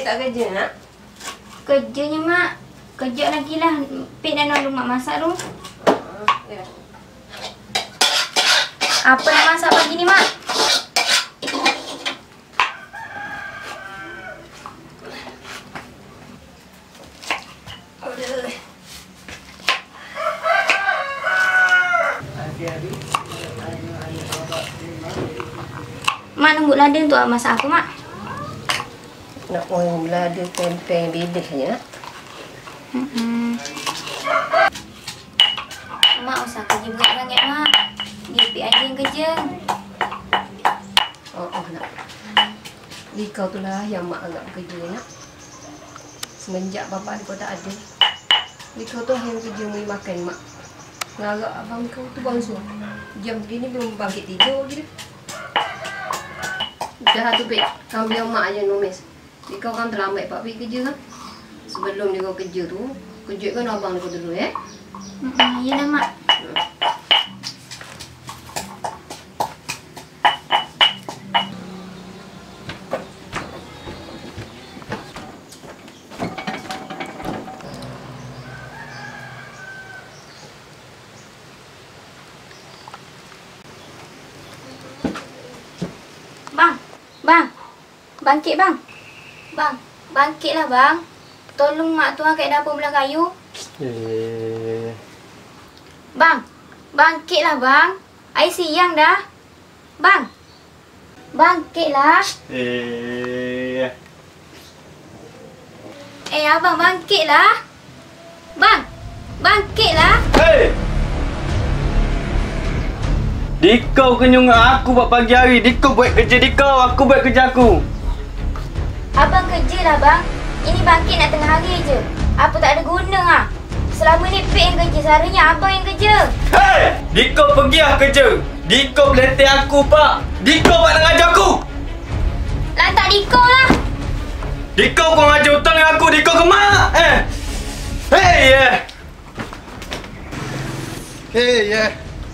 Pik tak kerja nak? Kerjanya mak. Kerja lagi lah. Pik dah nolong mak masak tu. Ya. Apa nak masak pagi ni mak? Mak nunggu lada untuk masak apa mak? Nak orang belada tempeng bidihnya. Mak usah kerja berat sangat mak. Gipik aja yang kerja. Oh nak. Di kau tu lah yang mak agak bekerja nak. Semenjak bapa kau tak ada. Di kau tu yang kerja mui makan mak. Ngarap abang kau tu bangsu. Jam begini belum bangkit tidur gitu. Dah tu Pik, kau biar mak aja numis. Di kau kan terlambat pak pergi kerja kan. Sebelum dia kau kerja tu, kejutkan abang kau dulu ya. Ya dah mak. Bangkit bang. Bang, bangkitlah bang. Tolong mak tu angkat dapur belah kayu. Bang, bangkitlah bang. Air siang dah. Bang. Bangkitlah. Abang bangkitlah. Bang, bangkitlah. Hei! Dikau kenyung aku buat pagi hari. Dikau buat kerja dikau, aku buat kerja aku. Abang kerja lah bang. Ini bangkit nak tengah hari je. Apa tak ada guna ah. Selama ni Pik yang kerja, seharusnya abang yang kerja. Hei! Dikau pergi lah kerja. Dikau beletih aku pak. Dikau buat nak ngajar aku. Lantak Diko lah. Dikau kau ngajar hutang dengan aku. Dikau ke mak? Hei! Hei!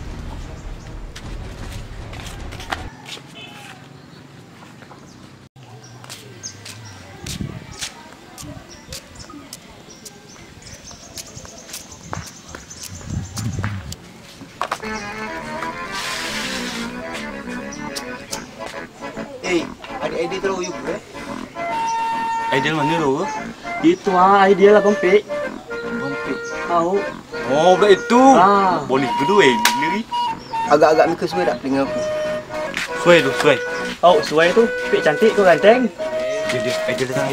Idea terlalu you ke? Idea mana tu? Itu idea lah Bang Pik. Bang Pik. Tahu. Oh, buat itu. Boleh kedua gila ni. Agak-agak muka suai tak telinga aku? Suai tu, suai. Oh, suai tu. Pik cantik tu ganteng. Idea datang.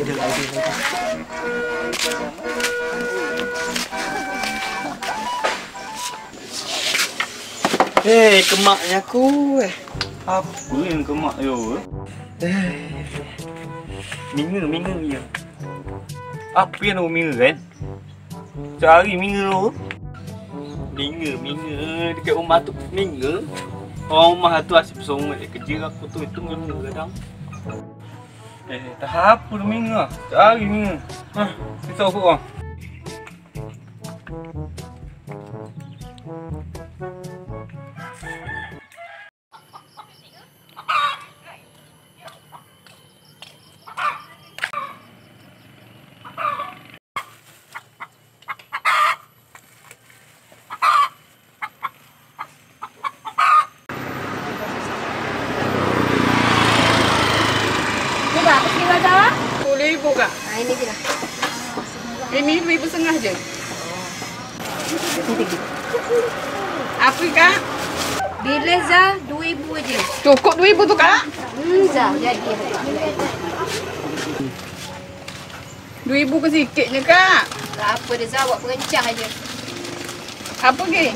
Hei, kemaknya aku. Apa yang kemak yo? Minga ya. Apa yang nak minga kan? Cari minga tu. Minga dekat rumah tu minga. Orang rumah tu asyik bersongat kerja aku tu itu minga kadang. Tak apa tu minga. Cari minga. Risau orang. Berapa sih Zara? 10,000 kak. Ini je lah. Ini 2,500 je. Apa kak? Bila Zah, 2,000 je. Cukup 2,000 tu kak? Zah, jadi. 2,000 ke sikitnya kak? Tak apa dah Zah, buat perencah aja. Apa ke?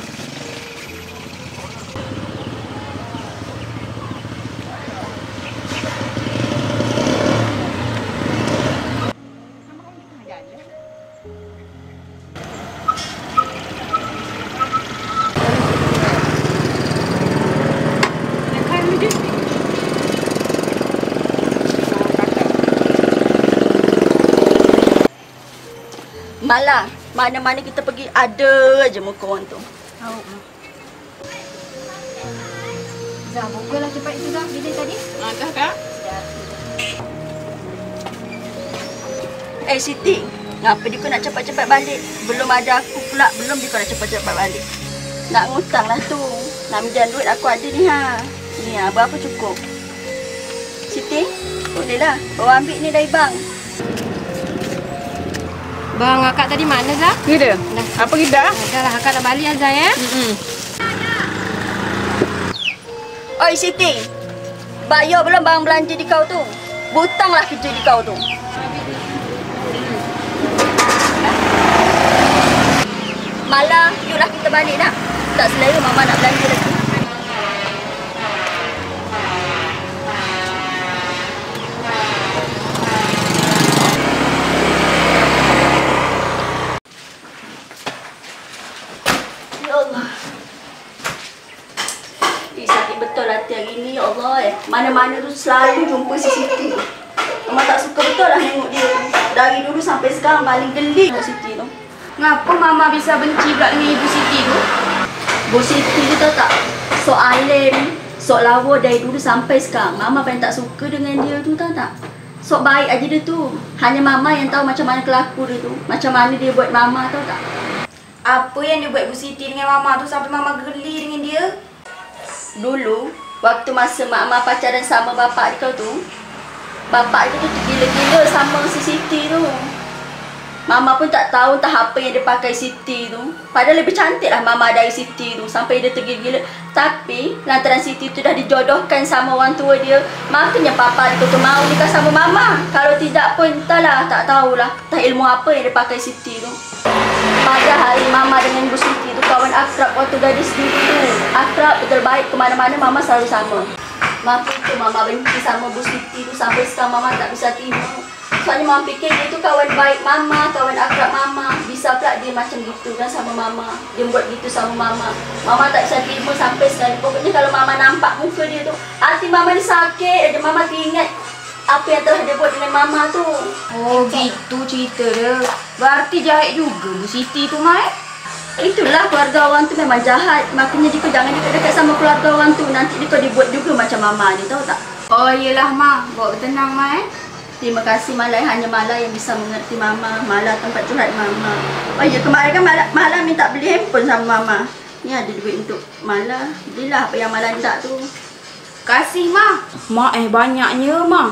Malah, mana-mana kita pergi ada aja muka orang tu. Tahu. Zah, bukalah cepat itu Zah. Bila tadi? Dah kak? Siti, ngapa dia kau nak cepat-cepat balik? Belum ada aku pula, belum dia kau nak cepat-cepat balik. Nak ngutang lah tu. Nak minjam duit aku ada ni ha. Ni ha, berapa cukup? Siti, bolehlah. Bawa ambil ni dari bang. Bang, akak tadi mana Zah? Kita? Apa kita? Dah lah, akak dah balik Azhar ya. Oi Siti, bayar belum barang belanja di kau tu? Butanglah kerja di kau tu. Malah, yuklah kita balik nak. Tak selera mama nak belanja lagi. Ya Allah. Sakit betul hati hari ni, ya Allah. Mana-mana tu selalu jumpa si Siti. Mama tak suka betul lah tengok dia tu. Dari dulu sampai sekarang paling geli dengan Siti tu. Ngapa Mama bisa benci pula dengan Ibu Siti tu? Bu Siti tu tahu tak? Sok alim, sok lawa dari dulu sampai sekarang. Mama paling tak suka dengan dia tu, tahu tak? Sok baik aja dia tu. Hanya Mama yang tahu macam mana kelaku dia tu. Macam mana dia buat Mama, tahu tak? Apa yang dia buat Bu Siti dengan Mama tu sampai Mama geli dengan dia? Dulu, waktu masa Mak pacaran sama bapak dia kau tu, bapak dia tu tergila-gila sama si Siti tu. Mama pun tak tahu entah apa yang dia pakai Siti tu. Padahal lebih cantik lah Mama dari Siti tu. Sampai dia tergila-gila. Tapi lantaran Siti tu dah dijodohkan sama orang tua dia, makanya papa dia tu mau nikah sama Mama. Kalau tidak pun entahlah, tak tahulah. Tak ilmu apa yang dia pakai Siti tu. Padahal Mama dengan Bu Siti tu kawan akrab waktu gadis dulu tu. Akrab, betul baik, ke mana-mana Mama selalu sama. Maka tu Mama benci sama Bu Siti tu. Sampai sekarang Mama tak bisa terima. Soalnya Mama fikir dia tu kawan baik Mama, kawan akrab Mama. Bisa pula dia macam gitu kan sama Mama. Dia buat gitu sama Mama. Mama tak bisa terima sampai sekarang. Pokoknya kalau Mama nampak muka dia tu, hati Mama ni sakit aja. Mama teringat apa yang telah dia buat dengan Mama tu. Oh gitu cerita dia. Berarti jahat juga Bu Siti tu Mai. Itulah keluarga orang tu memang jahat. Makanya dia jangan dekat-dekat sama keluarga orang tu. Nanti dia dibuat juga macam Mama ni, tahu tak? Oh iyalah Ma, bawa tenang Mai. Terima kasih Malai, hanya Malai yang bisa mengerti Mama. Malai tempat curhat Mama. Oh ya, kemarin kan Malai minta beli handphone sama Mama. Ni ada duit untuk Malai. Belilah apa yang Malai minta tu. Kasih Ma. Mak banyaknya Ma.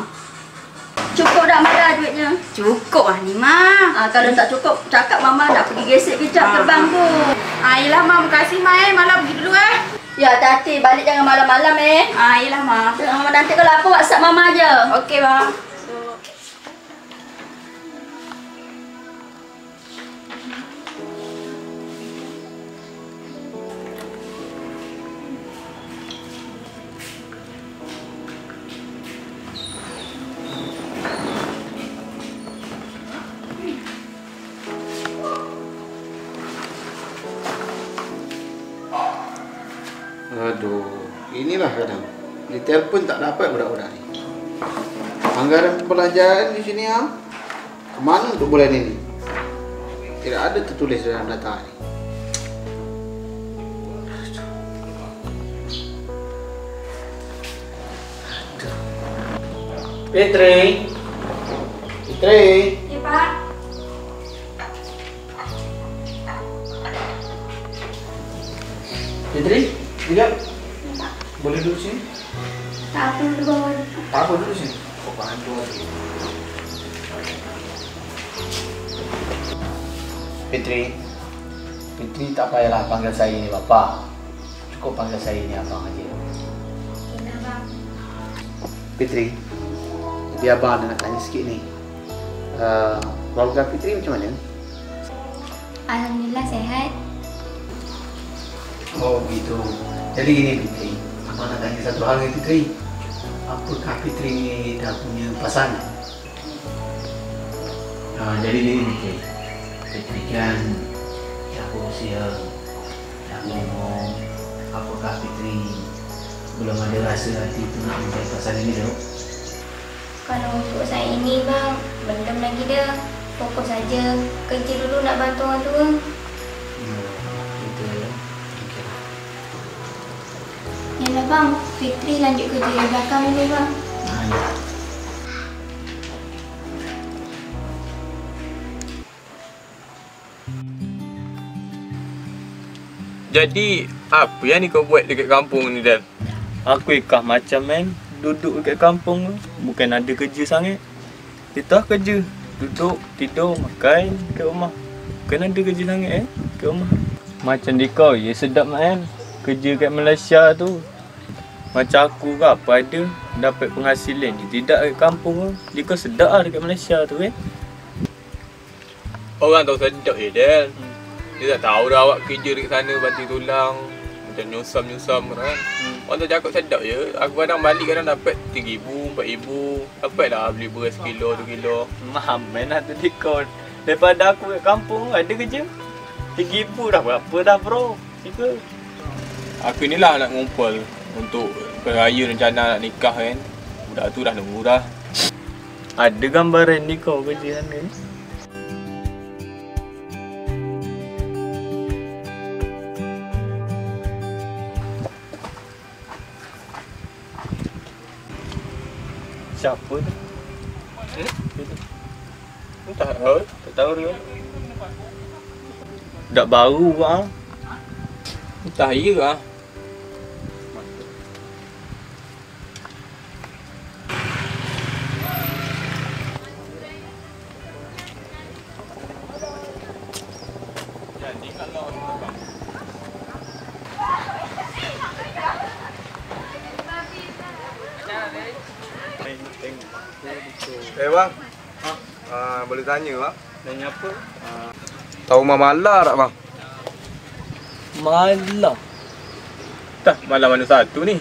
Cukup dah Malai duitnya? Cukup lah ni Ma. Kalau tak cukup, cakap Mama nak pergi gesek kejap ke bank tu. Yelah Ma, makasih Ma Malam pergi dulu Ya, hati-hati. Balik jangan malam-malam Yelah Ma. Nanti kalau apa, WhatsApp Mama je. Okey Ma. Aduh, inilah kadang ditelepon tak dapat budak-budak ni. Anggaran pembelanjaan di sini kemana untuk bulan ini? Tidak ada tertulis dalam data ni. Fitri. Fitri. Ya Pak. Fitri, tidak? Boleh duduk sini? Tak perlu bawa. Tak apa, duduk sini. Oh, bantu lagi. Fitri, Fitri tak payahlah panggil saya ni Bapa. Cukup panggil saya ni Abang aja. Kenapa? Fitri, jadi Abang nak tanya sikit ni. Keluarga Fitri macam mana? Alhamdulillah sehat. Oh gitu. Jadi gini Fitri, Abang nak tanya satu hal ni Fitri. Apakah Fitri ni dah punya pasangan? Jadi gini Fitri. Fitri kan dah berusia, dah ngomong. Apakah Fitri belum ada rasa hati tu nak mencari pasangan ni tu? Kalau untuk saya ini bang, belum lagi dah. Fokus saja kerja dulu nak bantu orang tua. Itu ya. Okeylah. Yalah bang, Fitri lanjut kerja di belakang dulu bang. Ya. Jadi, apa yang ni kau buat dekat kampung ni, Dal? Aku ikah macam duduk dekat kampung tu. Bukan ada kerja sangat. Kita kerja. Duduk, tidur, makan kat rumah. Bukan ada kerja sangat kat rumah. Macam di kau, ya sedap kerja kat Malaysia tu. Macam aku ke apa ada dapat penghasilan je tidak kat kampung tu. Di kau sedap lah dekat Malaysia tu Orang tahu sedap je, Dal. Dia tak tahu dah awak kerja dekat sana banting tulang. Macam nyusam-nyusam kan. Orang tu cakap sedap je. Aku kadang balik kadang dapat RM3,000, RM4,000. Dapat dah beli beras kilo, 2 kilo. Mahaman lah tu di kau. Daripada aku kat kampung ada kerja RM3,000 dah berapa dah bro. Tiga. Aku ni lah nak ngumpul untuk raya rencana nak nikah kan. Budak tu dah nunggu dah. Ada gambaran ni kau kerja sana ni? Siapa tu? Tak tahu. Tak tahu dia. Dak baru ah. Tak ya ah. Jadi kalau bang, boleh tanya bang? Tanya apa? Tahu Mala tak bang? Mala. tak malam mana satu ni?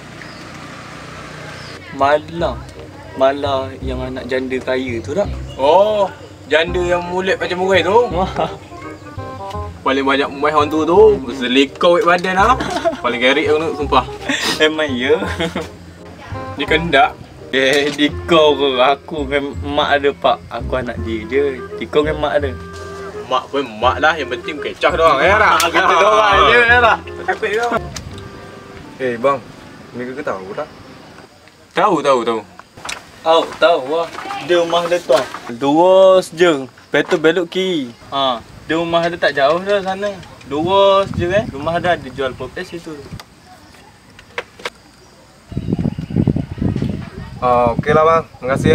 Mala yang anak janda kaya tu tak? Oh, janda yang mulut macam murai tu. Paling banyak muai orang tu. Selikau badan lah. Paling gerik aku nak sumpah. Emang ya? Dia kendak. Di kau ke aku dengan mak ada pak. Aku anak dia je. Di kau dengan mak ada. Mak pun mak lah. Yang penting kecah doang ya tak? Kita doang je ya tak? Takut dia. Bang, mereka tahu tak? Tahu. Tahu wah. Dia rumah dia tu. Lurus je. Lepas tu belok kiri. Dia rumah dia tak jauh dah sana. Lurus je Rumah dia ada jual popes situ. Okey lah bang, terima kasih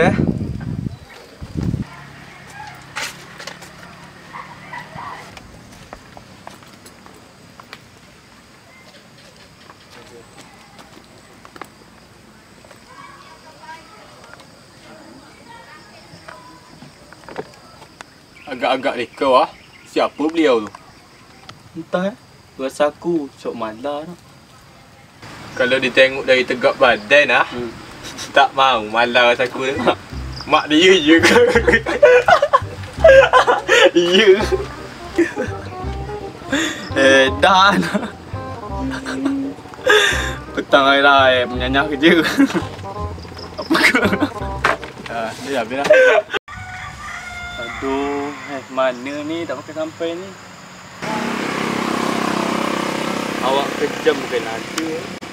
Agak-agak rekau ah. Siapa beliau tu? Entah rasa aku sok Mala tu. Kalau dia tengok dari tegak badan ah. Tak mau malas aku ni. Mak dia je ke? Ya. Dah. Petang hari dah menyanyah kerja. Apa ke? Dia habis lah. Aduh, mana ni tak pakai sampai ni? Awak kejam bukan ada.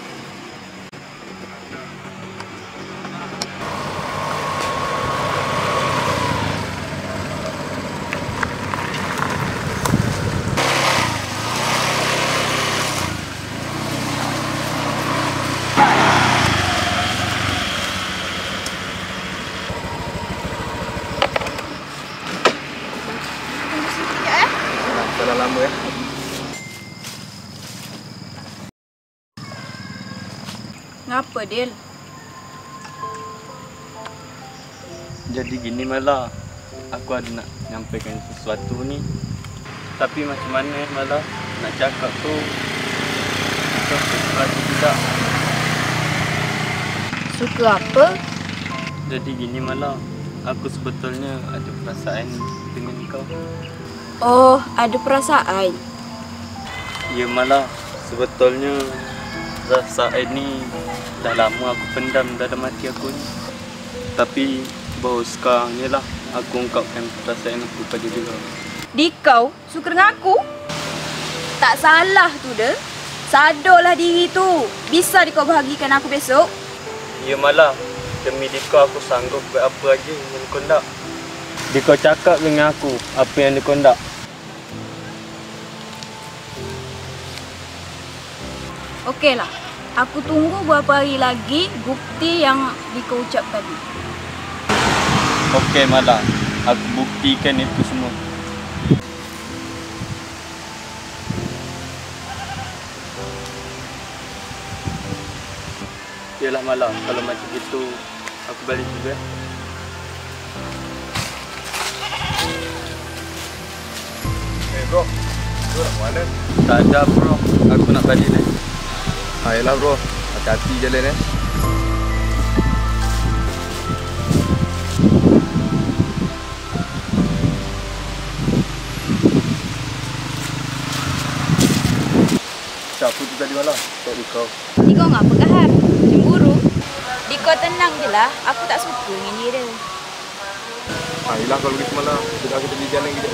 Salah lama Ngapa, Dil? Jadi gini Mala, aku ada nak nyampaikan sesuatu ni. Tapi macam mana Mala nak cakap tu? Aku suka tidak. Suka apa? Jadi gini Mala, aku sebetulnya ada perasaan dengan kau. Oh, ada perasaan. Ya Mala, sebetulnya perasaan ni dah lama aku pendam dalam hati aku ni. Tapi baru sekarang ni lah aku ungkapkan perasaan aku pada dia. Di kau suka dengan aku? Tak salah tu dah. Sadarlah diri tu. Bisa di kau bahagikan aku besok? Ya Mala, demi Dika aku sanggup buat apa aja yang kau nak. Dika cakap dengan aku apa yang kau nak. Okeylah. Aku tunggu beberapa hari lagi bukti yang Diko ucap tadi. Okey Mala, aku buktikan itu semua. Yalah Mala, kalau macam itu aku balik juga. Bro, bro nak mana? Tak ada bro, aku nak balik ni. Ayolah bro, hati-hati jalan Siapa tu tadi malam? Tak Diko. Diko ngapa kahar? Cemburu? Diko tenang je lah. Aku tak suka dengan dia. Ayolah kalau gitu malam, kita pergi jalan kita.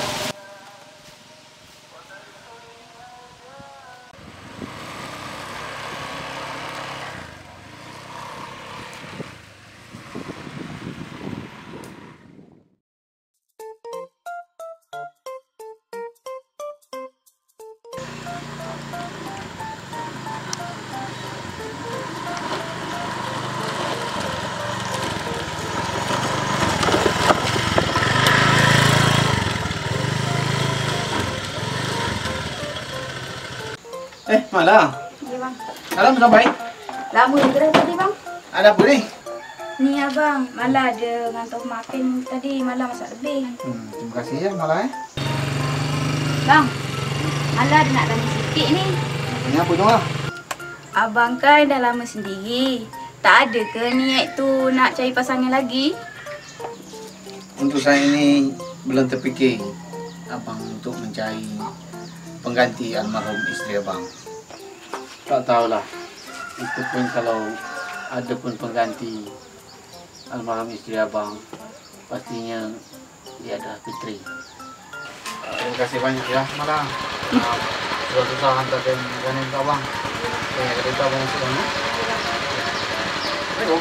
Malam. Ya bang. Malam sampai. Lama gerak tadi bang. Ada apa ni? Ni abang, Mala ada ngantar makan tadi, Mala masak lebih. Terima kasih ya Malam Bang, Mala ada nak tanya sikit ni. Ini apa tu lah? Abang kan dah lama sendiri. Tak ada ke niat tu nak cari pasangan lagi? Untuk saya ini belum terfikir abang untuk mencari pengganti almarhum isteri abang. Tak tahulah. Itu pun kalau ada pun pengganti almarhum isteri abang, pastinya dia adalah Fitri. Terima kasih banyak ya Malam. Susah-susah hantarkan ganin ke abang. Kita abang masuk ya. Assalamualaikum.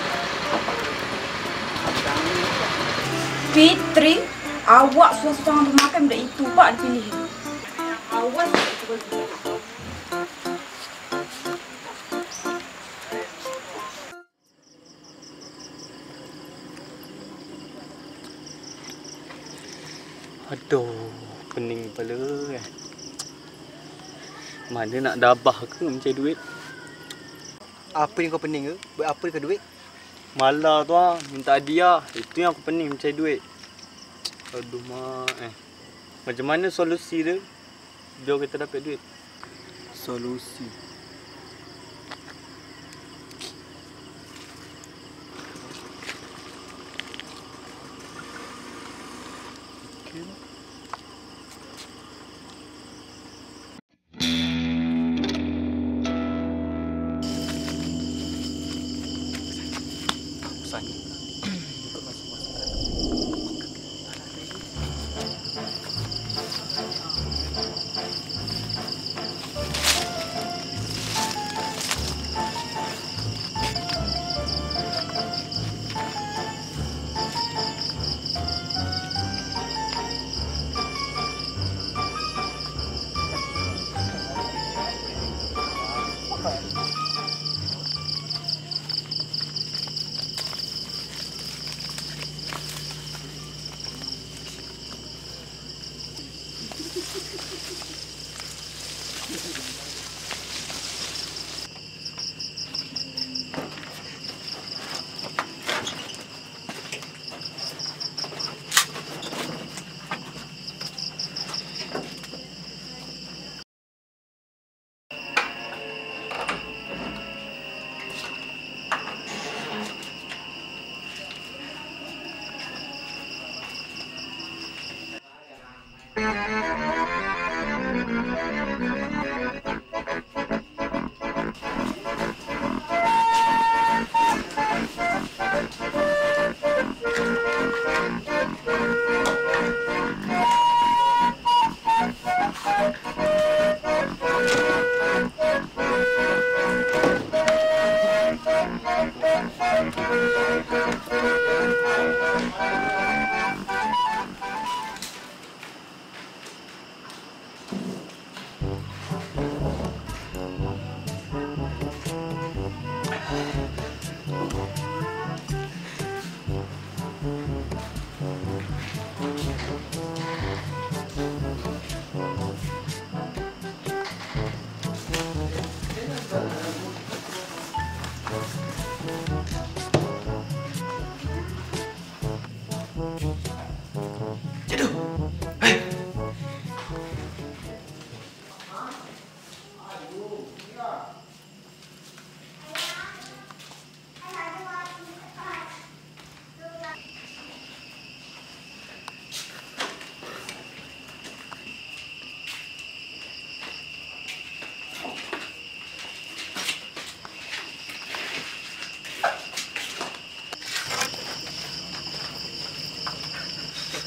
Fitri, awak susah makan benda itu pak dipilih. Awas betul. Aduh, pening kepala kan. Mana nak dabah ke mencari duit? Apa yang kau pening ke? Buat apa ke duit? Malah tu ah, minta hadiah. Itu yang aku pening mencari duit. Aduh mak Macam mana solusi dia? Biar kita dapat duit. Solusi.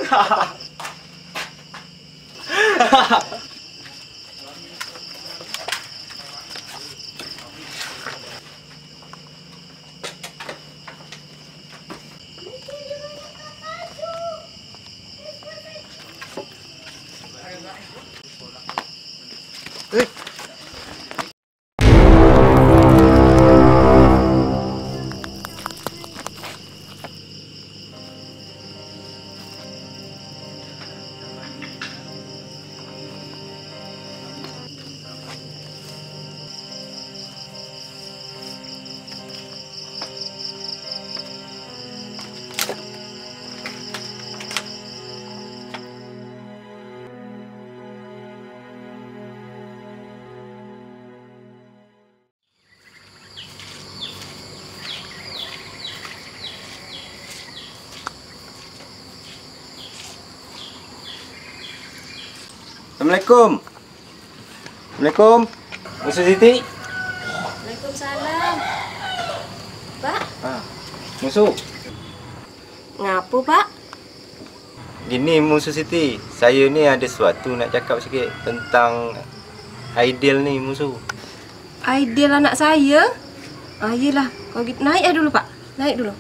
Assalamualaikum. Assalamualaikum. Musuh Siti. Waalaikumsalam. Pak? Musuh. Ngapa, Pak? Gini Musuh Siti, saya ni ada sesuatu nak cakap sikit tentang Aidil ni Musuh. Aidil anak saya? Yelah, kalau gitu naik dulu Pak. Naik dulu.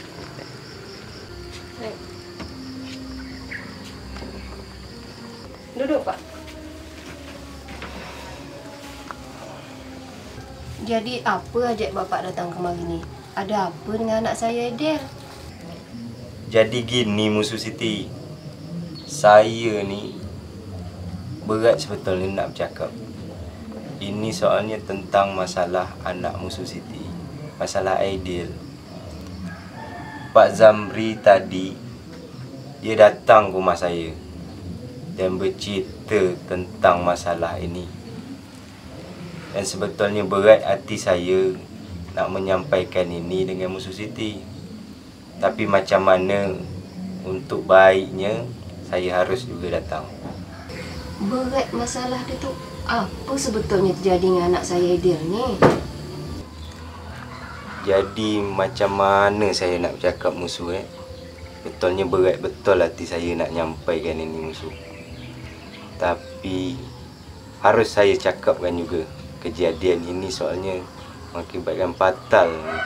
Naik. Duduk Pak. Jadi apa ajak Bapak datang kemari ni? Ada apa dengan anak saya Aidil? Jadi gini Musuh Siti, saya ni berat sebetulnya nak bercakap. Ini soalnya tentang masalah anak Musuh Siti, masalah Aidil. Pak Zamri tadi dia datang ke rumah saya dan bercerita tentang masalah ini. Dan sebetulnya berat hati saya nak menyampaikan ini dengan Musuh Siti. Tapi macam mana untuk baiknya saya harus juga datang. Berat masalah dia tu apa sebetulnya terjadi dengan anak saya Aidil ni? Jadi macam mana saya nak bercakap Musuh Betulnya berat betul hati saya nak nyampaikan ini Musuh. Tapi harus saya cakapkan juga kejadian ini soalnya mengakibatkan fatal.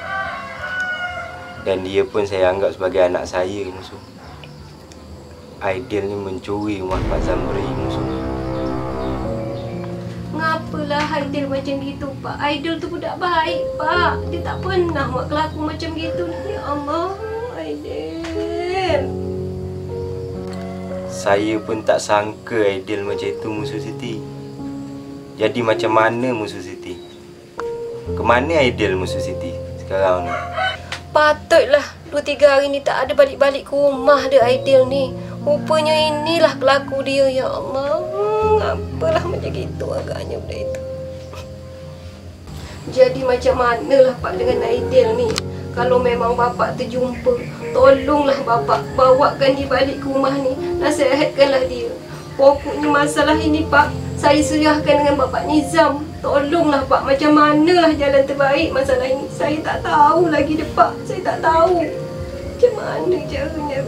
Dan dia pun saya anggap sebagai anak saya Musuh. Aidil ni mencuri rumah Pak Zamri Musuh. Ngapalah Aidil macam gitu Pak? Aidil tu budak baik Pak. Dia tak pernah buat kelaku macam gitu. Ya Allah, Aidil. Saya pun tak sangka Aidil macam itu Musuh Siti. Jadi macam mana Musuh Siti? Kemana Aidil Musuh Siti sekarang ni? Patutlah 2-3 hari ni tak ada balik-balik ke rumah dia Aidil ni. Rupanya inilah kelaku dia, ya Allah. Apalah macam gitu agaknya benda itu. Jadi macam manalah Pak dengan Aidil ni? Kalau memang Bapak terjumpa, tolonglah Bapak bawakan dia balik ke rumah ni. Nasihatkanlah dia. Pokoknya masalah ini Pak, saya serahkan dengan Bapak Nizam. Tolonglah Pak, macam manalah jalan terbaik masalah ini. Saya tak tahu lagi dah Pak. Saya tak tahu macam mana caranya.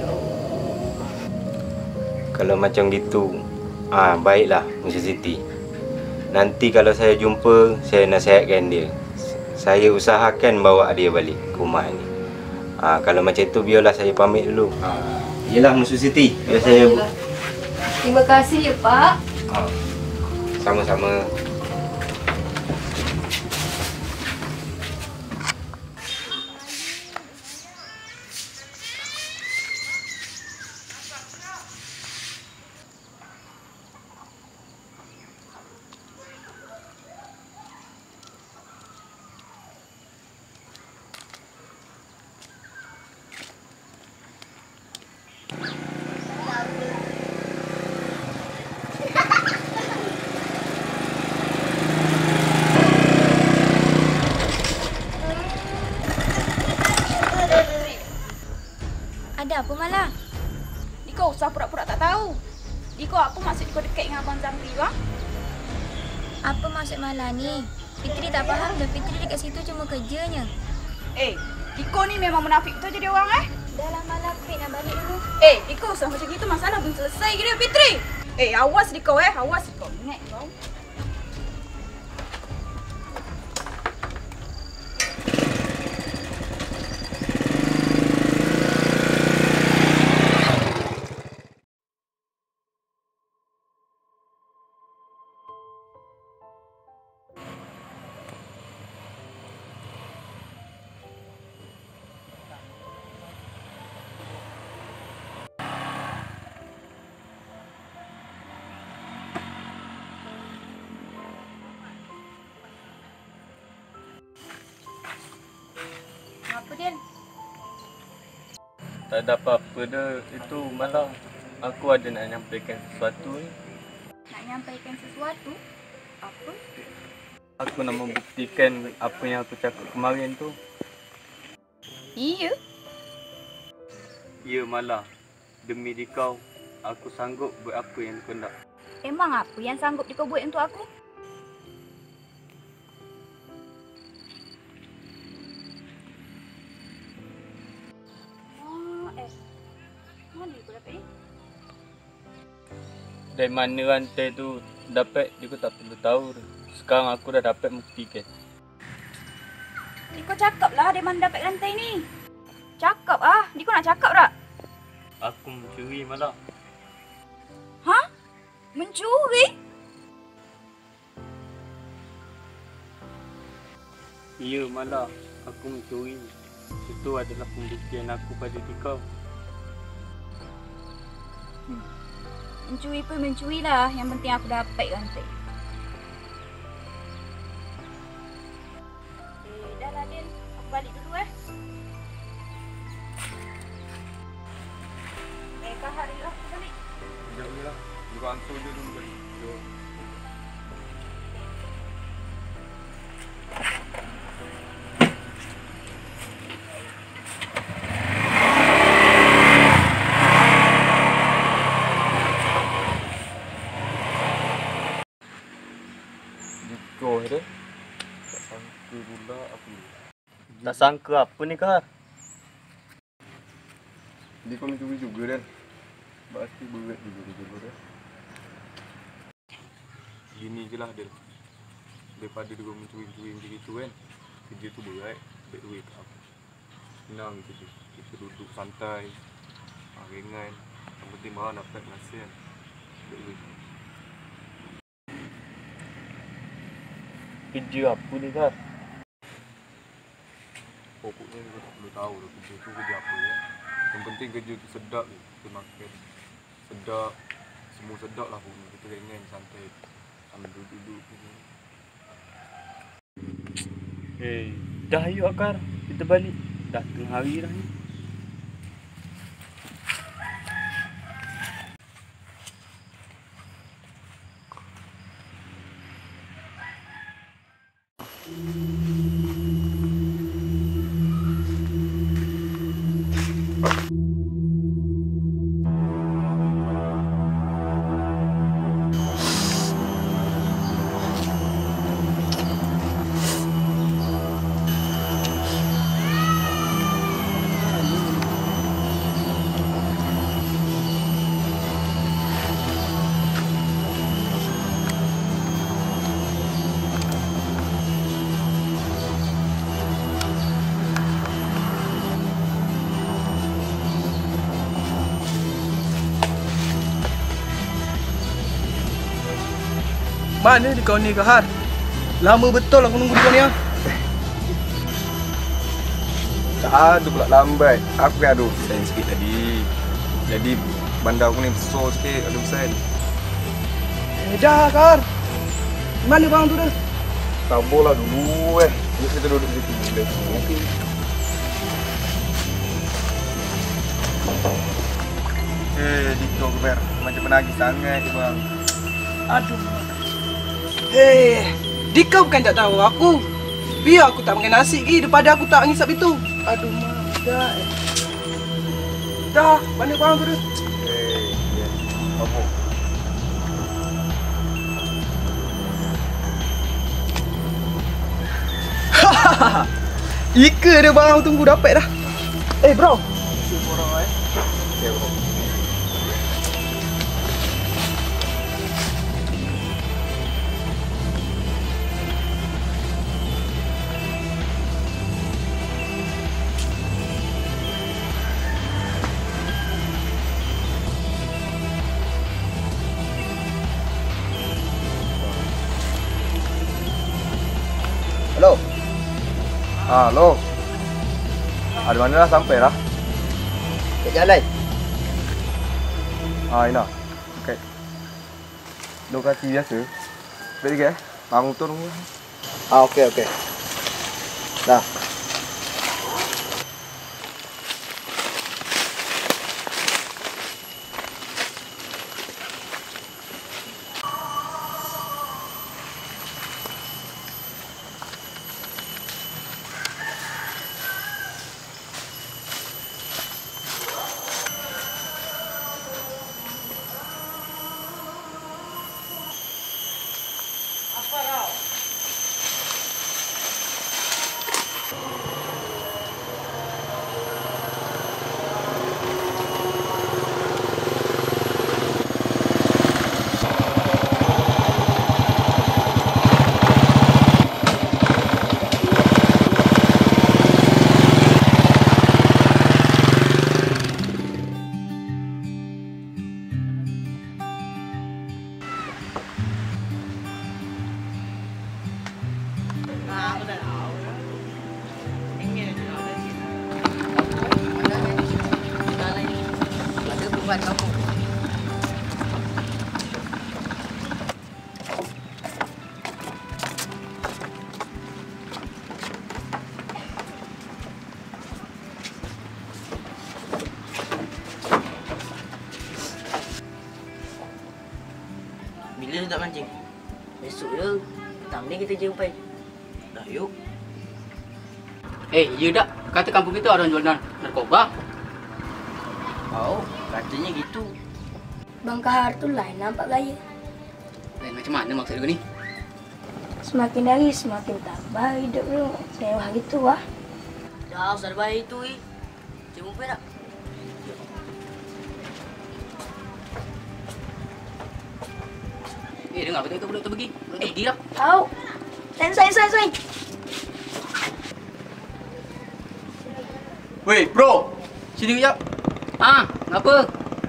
Kalau macam gitu, baiklah Musuh Siti. Nanti kalau saya jumpa, saya nasihatkan dia. Saya usahakan bawa dia balik ke rumah ni. Kalau macam itu, biarlah saya pamit dulu. Yelah Musuh Siti, biar saya... Terima kasih ya Pak. Sama-sama. Ada apa malah? Dikau usah pura-pura tak tahu. Dikau apa maksud dikau dekat dengan Abang Zamri bang? Apa maksud malah ni? Fitri tak faham dah. Fitri dekat situ cuma kerjanya. Dikau ni memang munafik betul jadi orang Dah lah malam Pik nak balik dulu. Diko, sama macam itu masalah belum selesai ke dia, Fitri? Awas Diko, awas Diko. Ingat kau. Apa Din? Tak ada apa-apa dah. Itu malah aku ada nak nyampaikan sesuatu ni. Nak nyampaikan sesuatu? Apa? Aku nak membuktikan apa yang aku cakap kemarin tu. Iya. Ya malah. Demi dikau, aku sanggup buat apa yang kau nak. Emang apa yang sanggup Diko buat untuk aku? Mana Diko dapat ni? Dari mana rantai tu dapat, Diko tak perlu tahu. Sekarang aku dah dapat buktikan. Diko cakap lah dari mana dapat rantai ni. Cakap Diko nak cakap tak? Aku mencuri malah. Hah? Mencuri? Ya malah, aku mencuri. Itu adalah pembuktian aku pada Dikau. Mencuri pun mencuri lah. Yang penting aku dapat rantai. Dah lah Din. Aku balik dulu Kahar dia lah. Aku balik. Sekejap je lah. Juga hantar dia dulu tadi. Jom. Dikoh dia. Tak sangka pula aku. Tak sangka apa ni Kahar? Dikoh mencuri juga kan. Pasti berat juga dia. Gini je lah Del. Daripada dia mencuri-curi macam itu kan. Kerja tu berat, ambil duit kat aku. Senang kerja. Kita duduk santai, ringan. Yang penting bahan dapat masa kan. Ambil duit. Kerja apa ni Kahar? Pokoknya dia tak perlu tahu dah kerja tu kerja apa ya. Yang penting kerja tu sedap je. Kita makan sedap, semua sedap lah pun. Kita ringan, santai, sambil duduk-duduk. Dah yuk Akar, kita balik. Dah tengah hari dah ni. Mana dia kau ni Kahar? Lama betul aku nunggu kau ni Tak ada pula lambat. Aku kan ada urusan sikit tadi. Jadi bandar aku ni besar sikit, ada urusan. Dah Kahar. Mana bang tu dah? Sabarlah dulu Jom kita duduk situ. Okey. Dito Ber, macam penagih sangat je bang. Aduh. Dika bukan tak tahu aku. Biar aku tak makan nasi lagi daripada aku tak ngisap itu. Aduh mak, dah. Dah, mana bang tu dah? Ya. Apa? Ika dia bang, tunggu dapat dah. Bro. biasa korang Ya bro. Halo. Halo. Ada mana dah sampai dah? Kat jalan. Ina. Okey. Lokasi biasa. Baik ke? Bangun tu tunggu. Okey. Dah. Bila nak mancing? Besok je. Petang ni kita jumpa. Dah yuk. Ya tak? Kata kampung kita orang jual narkoba. Oh, katanya gitu. Bang Kahar tu lain nampak gaya. Lain macam mana maksud dia ni? Semakin hari semakin tambah hidup lu. Mewah gitu wah. Dah usah baik tu. Jumpa tak? Dengar betul budak tu pergi. Budak tu pergi dah. Tahu. Sai. Weh, bro. Sini kejap. Kenapa?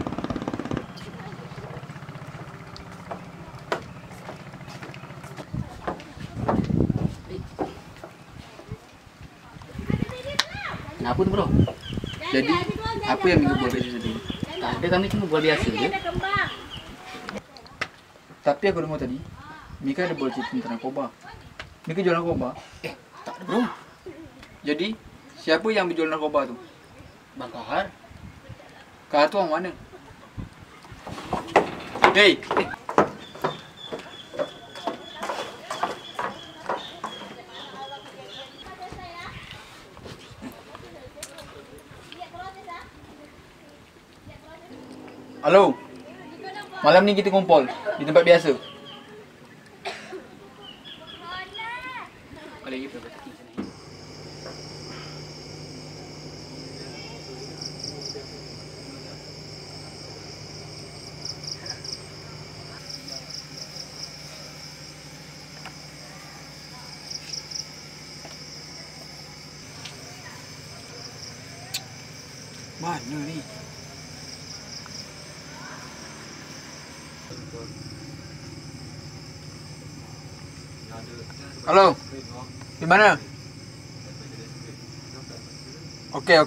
Kenapa tu, bro? Jadi, apa yang Mika buat biasa tadi? Tak ada, kami cuma buat biasa je. Tapi aku dengar tadi, Mika ada buat cerita tentang narkoba. Mika jual narkoba? Tak ada, bro. Jadi, siapa yang berjual narkoba tu? Bang Kahar. Kahar tu orang mana? Hey! Halo. Malam ni kita kumpul di tempat biasa. Lagi berapa kaki sana? Mana ni? Halo. Di mana? Okey.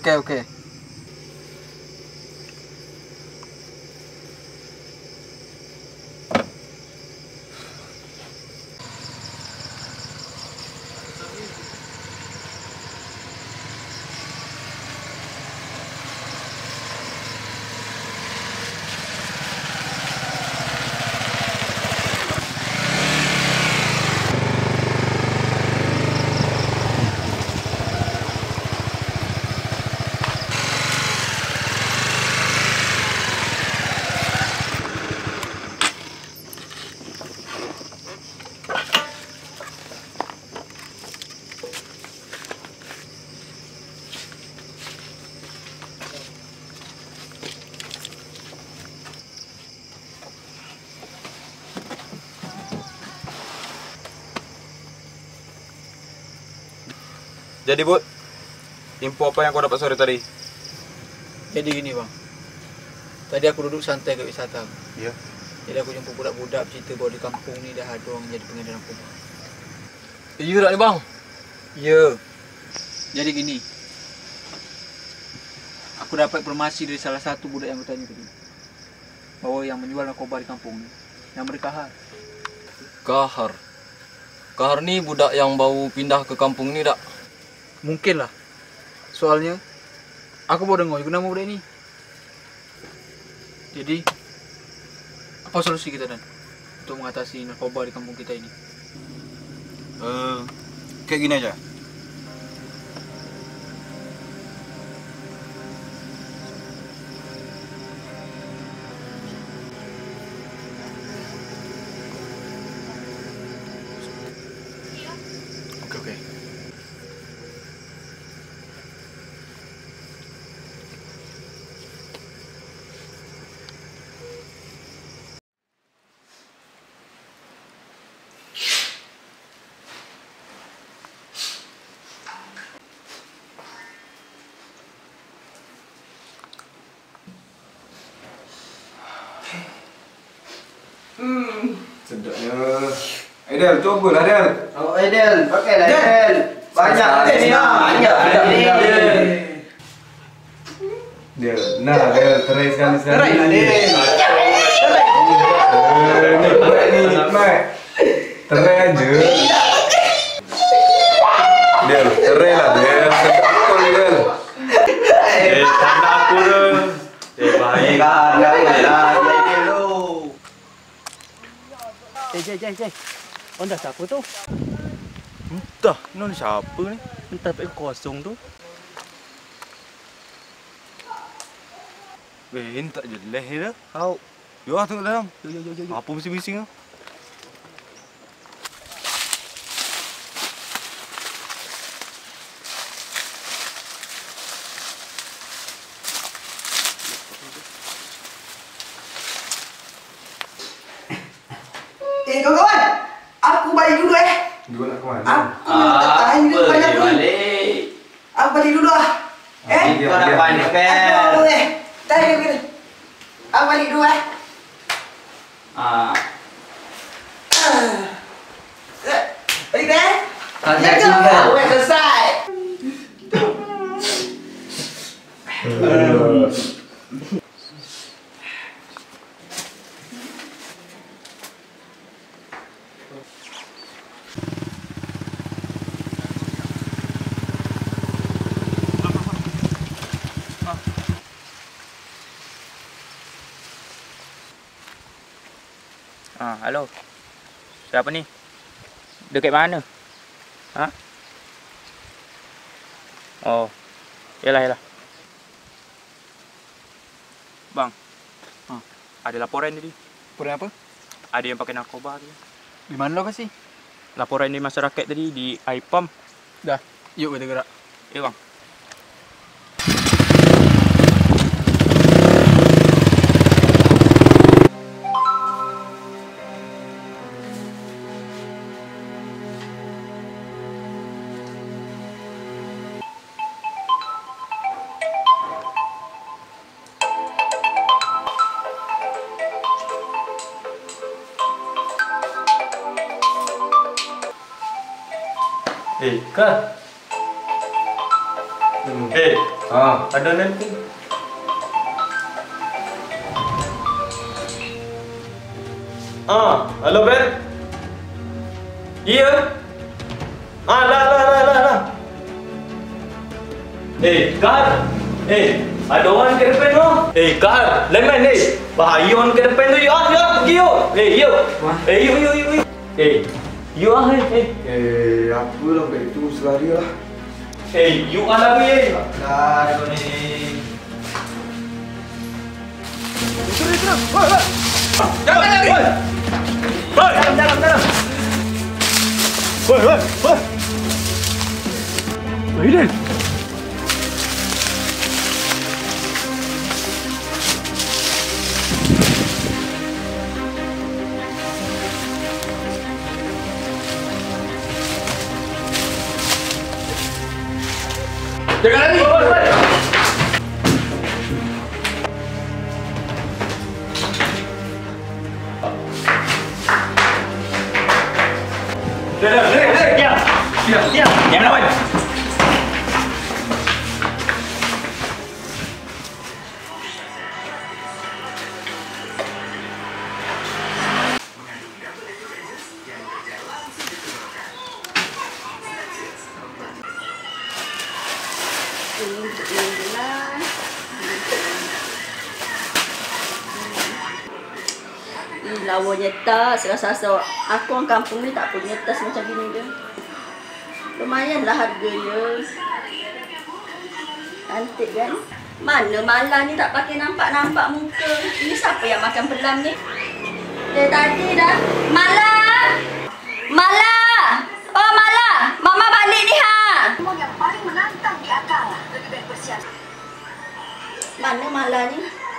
Jadi Bud, info apa yang kau dapat sore tadi? Jadi gini bang, tadi aku duduk santai ke wisata. Iya. Jadi aku jumpa budak-budak cerita bahwa di kampung ni dah ada orang jadi pengedar narkoba. Iya tak ni bang? Ya. Jadi gini, aku dapat informasi dari salah satu budak yang aku tanya tadi, bahwa yang menjual narkoba di kampung ni yang berkahar. Kahar. Kahar ni budak yang baru pindah ke kampung ni tak? Mungkin lah. Soalnya aku baru dengar juga nama budak ni. Jadi apa solusi kita Dan untuk mengatasi narkoba di kampung kita ini? Kayak gini aja. Oke. Sedapnya. Del, cobalah Del. Oh, Del, pakailah Del. Banyak ni banyak Del, nah Del, terai sekali-sekali. Terai lah Del. Nikmat. Terai aja. Del, terai lah Del. Sedap ni Del. Tanda aku tu. Baik kan, lah dulu. Jai. Onda siapa tu? Entah, non siapa ni? Entah tak kosong tu. Weh, tak jelas ni dah. Kau. Yo ah tengok dalam. Yo. Apa bising-bising ah? Kawan-kawan, aku balik dulu Dua nak ke mana? Aku tak tahan juga banyak ni. Aku balik dulu Kau nak balik Aku tahan dulu Aku balik dulu Balik Ajak juga. Aku selesai. Halo. Siapa ni? Dekat mana? Ha? Oh. Yalah. Bang. Ada laporan tadi. Laporan apa? Ada yang pakai narkoba tu. Di mana lokasi? Laporan di masyarakat tadi di IPAM. Dah. Yuk kita gerak. Ya bang. Kan? Ada nanti. Halo Ben. Iya. Lah. Kar. Ada orang ke depan tu. Kar, lemen bahaya orang ke depan tu. Pergi yuk. Yuk. You ah apa lah baik tu selari lah. You ah lagi. Dah kau ni. Jangan lari. Dalam. Woi. Aiden. Jangan lari. Diam. Jangan lawan. Lawanya tas, rasa-rasa aku orang kampung ni tak punya tas macam gini je. Lumayanlah harganya. Cantik kan? Mana Mala ni tak pakai nampak-nampak muka. Ini siapa yang makan pelam ni? Dari tadi dah. Mala! Mala! Oh Mala! Mama balik ni ha! Yang paling menantang di akal. Lebih baik bersiap. Mana Mala ni?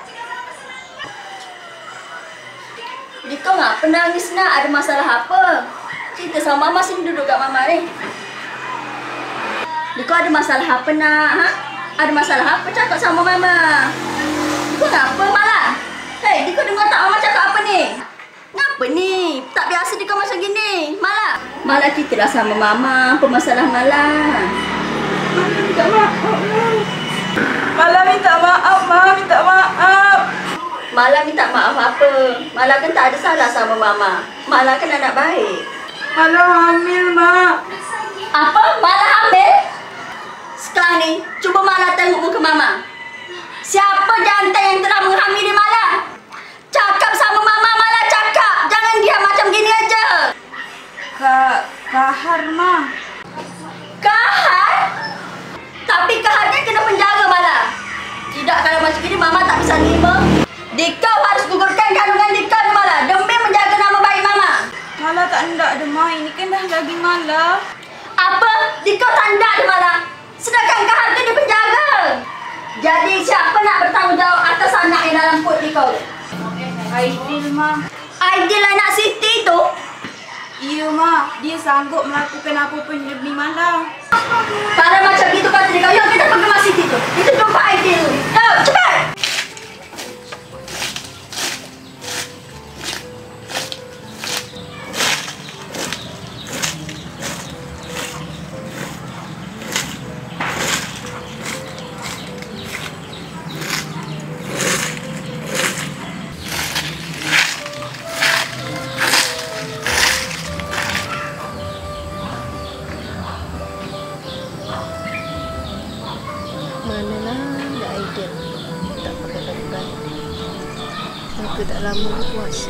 Dika ngapa nangis nak? Ada masalah apa? Cerita sama Mama, sini duduk kat Mama ni. Dika ada masalah apa nak? Ha? Ada masalah apa? Cakap sama Mama. Dika ngapa Mala? Hei, Dika dengar tak Mama cakap apa ni? Ngapa ni? Tak biasa Dika macam gini. Mala. Mala kita dah sama Mama. Apa masalah Mala? Minta maaf. Mala minta maaf, Ma. Minta maaf. Mala minta maaf apa? Mala kan tak ada salah sama Mama. Mala kan anak baik. Mala hamil, Ma. Apa? Mala hamil? Sekarang ni, cuba Mala tengok muka Mama. Siapa jantan yang telah menghamili Mala? Cakap sama Mama, Mala cakap. Jangan diam macam gini aja. Kahar, Ma. Kahar? Tapi Kahar kan kena penjara, Mala. Tidak, kalau macam gini Mama tak bisa terima. Dikau harus gugurkan kandungan Dikau ni Mala demi menjaga nama baik Mama. Mala tak hendak ada, Ma. Ini kan dah lagi Mala. Apa? Dikau tak hendak ada Mala? Sedangkan Kahar tu di penjara. Jadi siapa nak bertanggungjawab atas anak yang dalam perut Dikau? Aidil, Ma. Aidil anak Siti tu? Iya, Ma. Dia sanggup melakukan apa pun demi Mala. Kalau macam gitu kata Dikau, yuk kita pergi rumah Siti tu. Kita jumpa Aidil tu. Yuk, cepat! Aku tak lama berpuasa.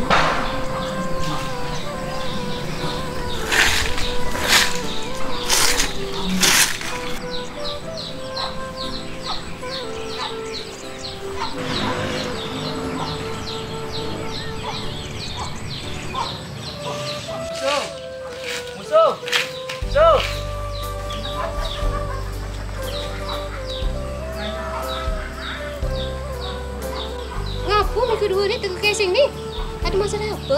Musuh! Ngapa muka dua ni tengah casing ni? Ada masalah apa?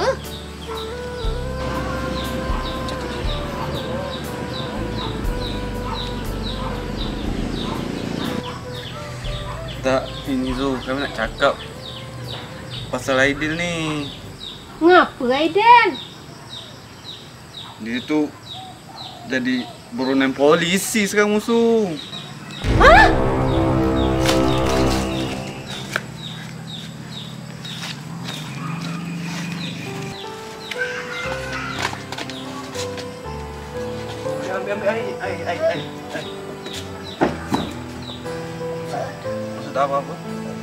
Tak, ini Zul, kami nak cakap pasal Aidil ni. Ngapa Aidil? Dia tu jadi buronan polisi sekarang musuh. Hah? Ambil air. Maksud apa?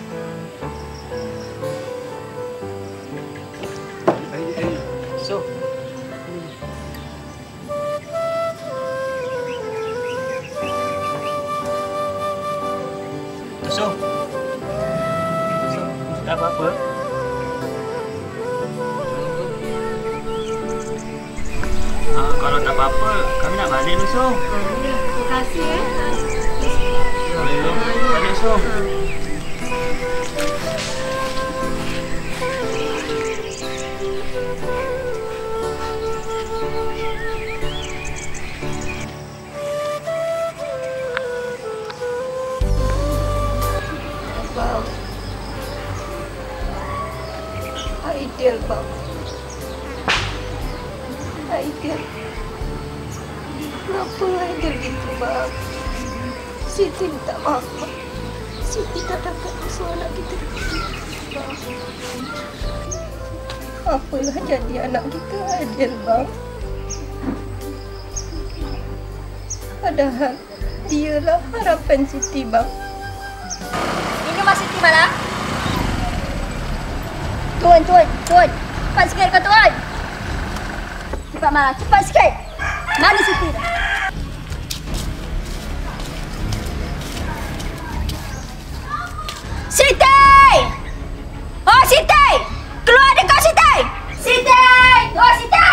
So. Tak apa-apa. Kalau tak apa-apa, kami nak balik dulu, So. Terima kasih ya. Balik, So. Aidil, Bang. Aidil. Kenapa Aidil gitu, Bang? Siti minta maaf, Bang. Siti tak dapat usaha anak kita. Bang. Apalah jadi anak kita Aidil, Bang? Padahal dialah harapan Siti, Bang. Ini Mas Siti mana? Tuan. Cepat sikit kau Tuan. Cepat Mala, cepat sikit. Mana Siti? Siti! Oh Siti! Keluar ada kau Siti! Siti! Oh Siti!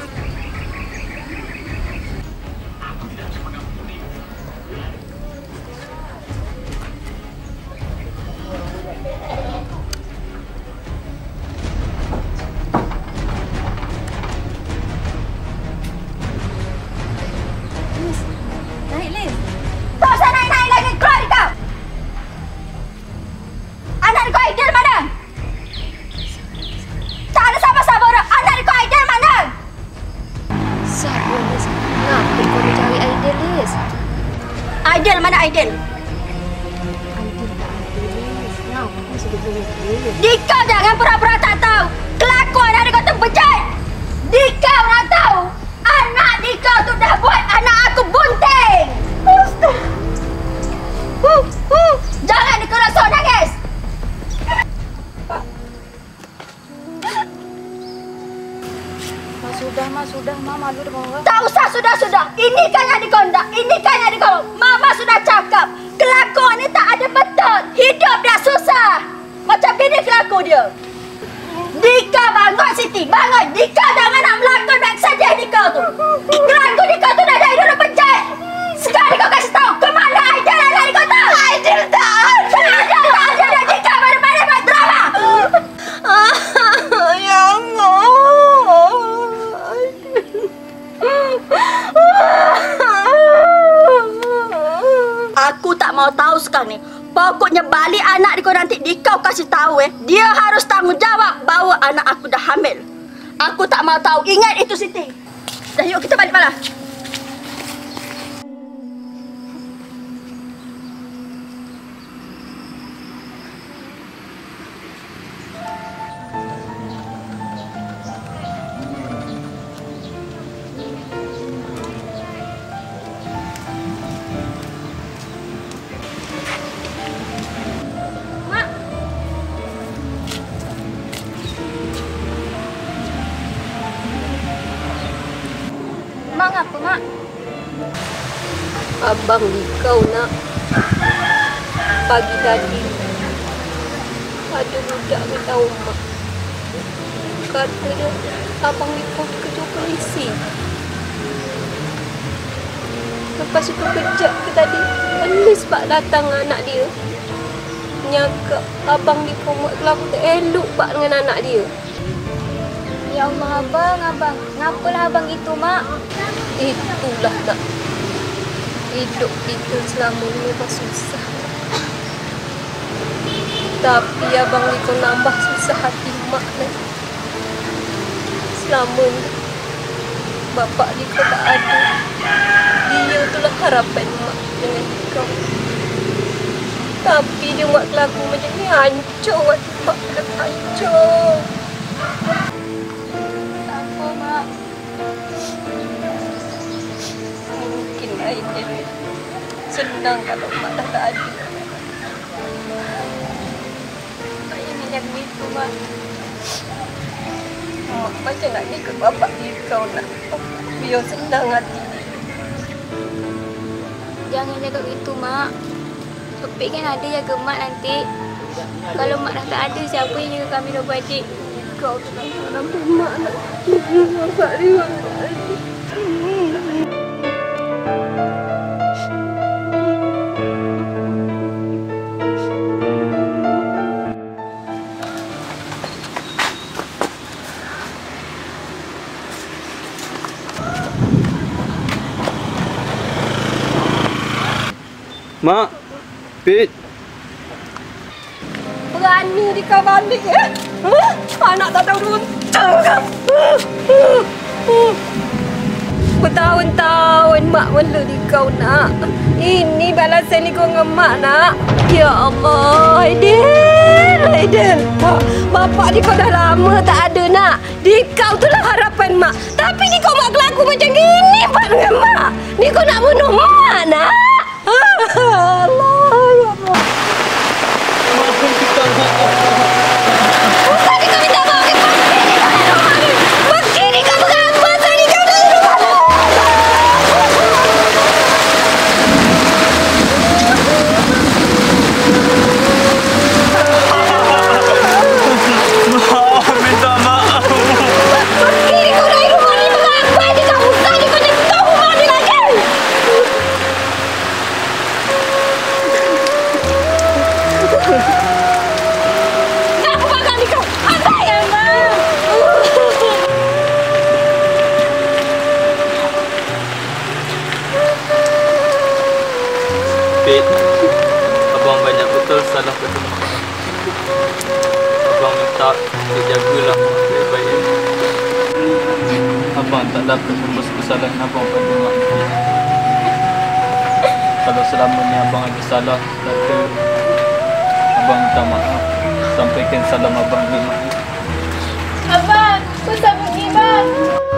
Naik Liz. Tak usah naik-naik lagi. Keluar kau! Anak kau Aidil mana? Tak ada sama-sama orang. Anak kau Aidil mana? Sabar, Liz. Kenapa kau mencari Aidil, Liz? Aidil mana Aidil? Aidil tak ada, Liz. Kenapa kau sudah berhenti? Dikau jangan pura-pura tak tahu. Kelakuan adik kau tu bejat. Dikau nak tahu. Anak dikau tu dah buat anak aku bunting. Jangan dikau nak suruh nangis. Sudah, Ma. Malu dengan orang. Tak usah, sudah. Ini kan yang dikondak. Ini kan yang dikondak. Mama sudah cakap. Kelakuan ni tak ada betul. Hidup dia susah. Macam ini kelaku dia. Dika bangun Siti. Bangun. Dika jangan nak melakukan baik saja Dika tu. Kelaku Dika tu dah dari dulu pencet. Sekarang kau kasih tahu. Kemana Aidil anak kau tahu? Aidil tak ada. Aidil tak ada. Dika mana-mana buat drama. Ya Allah. Aku tak mau tahu sekarang ni. Pokoknya balik anak kau nanti dikau kasih tahu dia harus tanggungjawab bahawa anak aku dah hamil. Aku tak mau tahu. Ingat itu Siti. Dah yuk kita balik malah. Mak apa, Mak? Abang Dikau nak. Pagi tadi ada budak minta rumah. Kata dia abang Dikau kerja polisi. Lepas itu kejap ke tadi Anis pak datang anak dia. Nyangka abang Dikau buat kelaku tak elok pak dengan anak dia. Ya Allah, abang. Ngapalah abang itu, Mak? Itulah nak. Hidup kita selama ini memang susah. Tapi abang Dikau nambah susah hati mak ni. Selama ni bapak Dikau tak ada. Dia itulah harapan mak dengan Dikau. Tapi dia buat kelaku macam ni hancur hati mak dah hancur. Tak apa, Mak. Mungkin Aidil senang kalau mak dah tak ada. Tak ingin yang begitu, Mak. Mak macam nak ikut bapak Dikau nak. Biar senang hati. Jangan jaga gitu, Mak. Topik kan ada jaga Mak nanti. Kalau Mak dah tak ada, siapa yang jaga kami dua beradik? Kau tu sampai mak nak bapak dia. Mak, Pit. Berani dikau balik Anak tak tahu untung kan. Bertahun-tahun mak melu di kau nak. Ini balasan ni kau dengan mak nak. Ya Allah, Aidil. Bapak ni kau dah lama tak ada nak. Di kau tu lah harapan mak. Tapi ni kau mak kelaku macam gini pak dengan mak. Ni kau nak bunuh mak nak. Allah, ya Allah. Maafkan kita, Mak. Tadi kau minta maaf. Begini kau mengapa? Tadi kau dah rumah. Minta maaf. Begini kau dari rumah ni mengapa? Dia tak usah dia kau nyentuh rumah ni lagi. Kenapa bakal ni kau? Apa yang bang? Pit, abang banyak betul salah pada mak. Abang minta dia jagalah mak baik-baik. Abang tak dapat tembus kesalahan abang pada mak. Kalau selama ni abang ada salah, kata abang minta maaf. Sampaikan salam abang ke mak. Abang, susah pergi bang.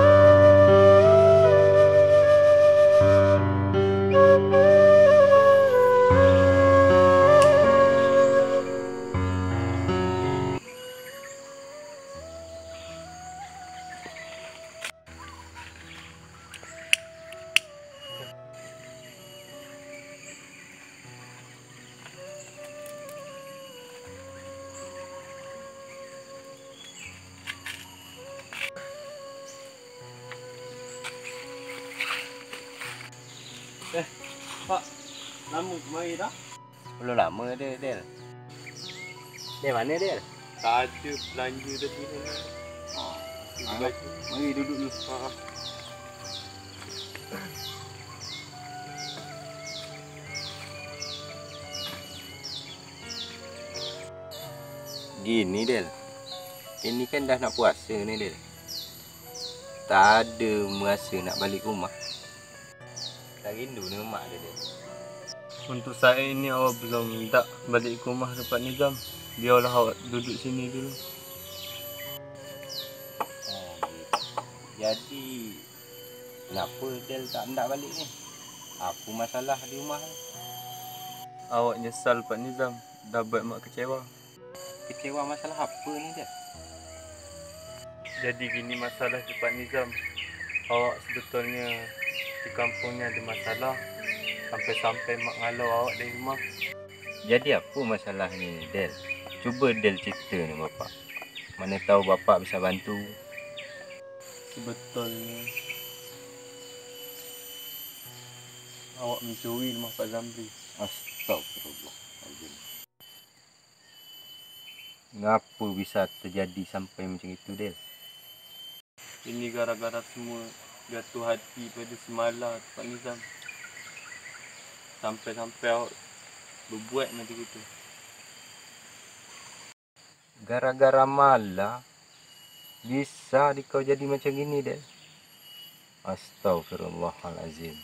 Pak, lama kemari dah? Belum lama dia, Del. Del mana, Del? Tak ada belanja dah sini. Mari duduk dulu. Gini, Del. Ini kan dah nak puasa ni, Del. Tak ada masa nak balik rumah. Tak rindu dengan mak dia, Del. Untuk saat ini awak belum tak balik ke rumah tempat Nizam. Biarlah awak duduk sini dulu. Jadi kenapa Del tak nak balik ni? Apa masalah di rumah ni? Awak nyesal Pak Nizam dah buat mak kecewa. Kecewa masalah apa ni, Del? Jadi gini masalah di Pak Nizam. Awak sebetulnya di kampungnya ada masalah. Sampai-sampai mak ngalau awak dari rumah. Jadi apa masalah ni, Del? Cuba Del cerita ni bapak. Mana tahu bapak bisa bantu. Sebetulnya awak mencuri rumah Pak Zamri. Astagfirullahaladzim. Ngapa bisa terjadi sampai macam itu, Del? Ini gara-gara semua jatuh hati pada semalam Pak Nizam. Sampai-sampai awak berbuat macam itu. Gara-gara malah bisa kau jadi macam gini, Del? Astagfirullahaladzim.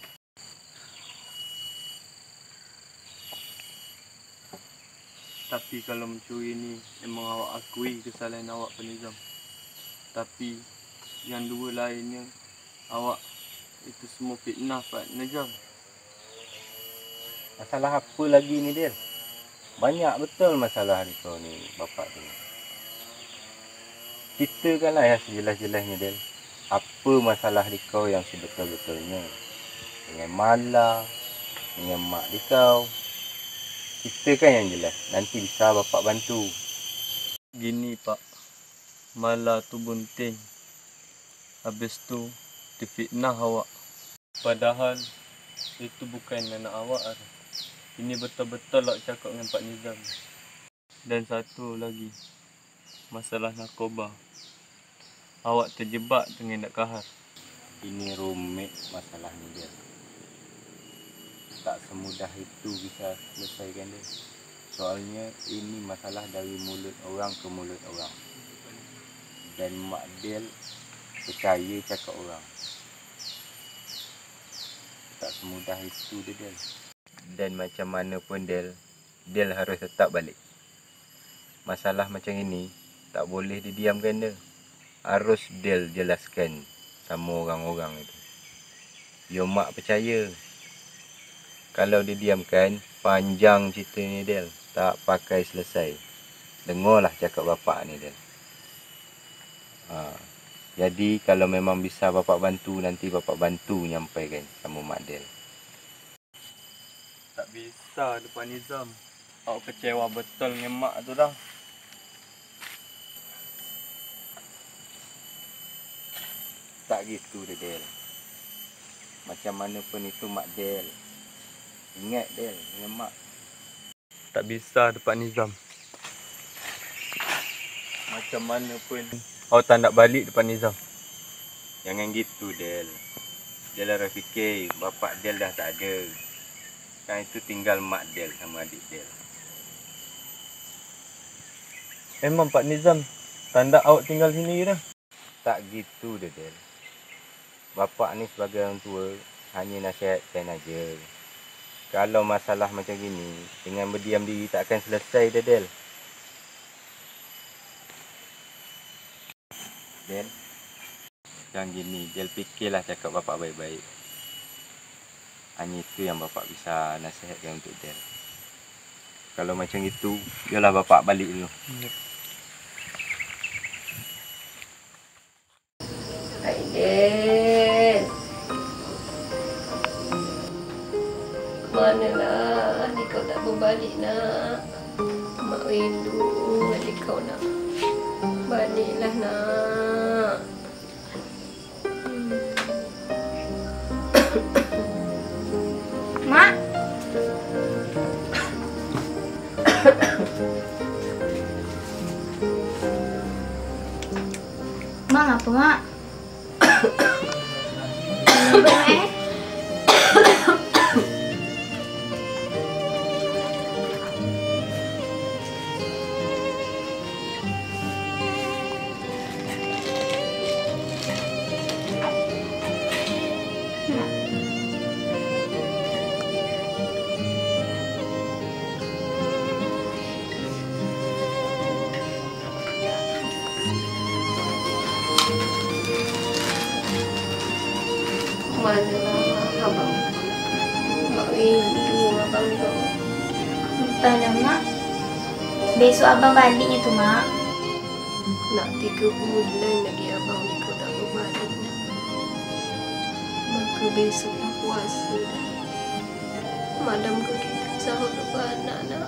Tapi kalau mencuri ni memang awak akui kesalahan awak Pak Nizam. Tapi yang dua lainnya awak itu semua fitnah Pak Nizam. Masalah apa lagi ni, Del? Banyak betul masalah kau ni, bapak tu. Ceritakanlah yang sejelas-jelasnya, Del. Apa masalah kau yang sebetul-betulnya? Dengan Mala, dengan mak kau. Ceritakan yang jelas. Nanti bisa bapak bantu. Gini Pak, Mala tu bunting. Habis tu difitnah awak. Padahal itu bukan anak awak. Ini betul-betul awak cakap dengan Pak Nizam. Dan satu lagi, masalah narkoba. Awak terjebak dengan Dak Kahar. Ini rumit masalah ni, Del. Tak semudah itu bisa selesaikan, Del. Soalnya ini masalah dari mulut orang ke mulut orang. Dan Mak Del percaya cakap orang. Tak semudah itu dia, Del. Dan macam mana pun Del harus tetap balik. Masalah macam ini tak boleh didiamkan dia. Harus Del jelaskan sama orang-orang itu. Yo Mak percaya. Kalau didiamkan, panjang cerita ni Del. Tak pakai selesai. Dengarlah cakap bapak ni Del. Jadi kalau memang bisa bapak bantu, nanti bapak bantu nyampaikan sama Mak Del. Tak bisa depan Nizam. Awak kecewa betul dengan mak tu dah. Tak gitu dia, Del. Macam mana pun itu Mak Del. Ingat Del dengan mak. Tak bisa depan Nizam. Macam mana pun awak tak nak balik depan Nizam. Jangan gitu Del. Del harus fikir bapak Del dah tak ada. Kan itu tinggal Mak Del sama adik Del. Memang Pak Nizam tanda awak tinggal sini dah. Tak gitu dia, Del. Bapak ni sebagai orang tua hanya nasihatkan aja. Kalau masalah macam gini, dengan berdiam diri tak akan selesai dia, Del. Del, yang gini, Del fikirlah cakap bapak baik-baik. Hanya itu yang bapak bisa nasihatkan untuk Del. Kalau macam itu, biarlah bapak balik dulu. Aidil, manalah adik kau tak berbalik nak. Mak rindu adik kau nak. Baliklah nak. Mak. Mak apa mak? Manalah abang. Mak rindu abang kau. Entahlah mak. Besok abang baliknya tu mak. Nak 3 bulan lagi abang ni kau tak berbalik nak. Maka besok dah puasa dah. Madam kau kita sahur depan anak nak.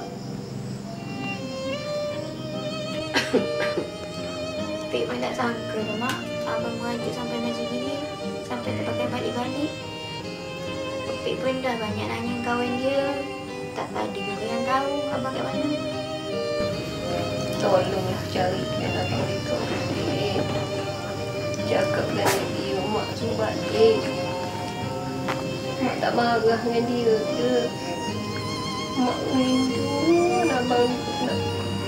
Pik pun tak sangka dah mak. Abang merajuk sampai macam gini. Sampai terpakai balik-balik. Pik pun dah banyak nanya kawan dia. Tak ada juga yang tahu abang kat mana. Tolonglah carikan abang ni kau balik. Cakaplah dengan dia, mak suruh balik. Mak tak marah dengan dia ke. Mak rindu abang ni nak.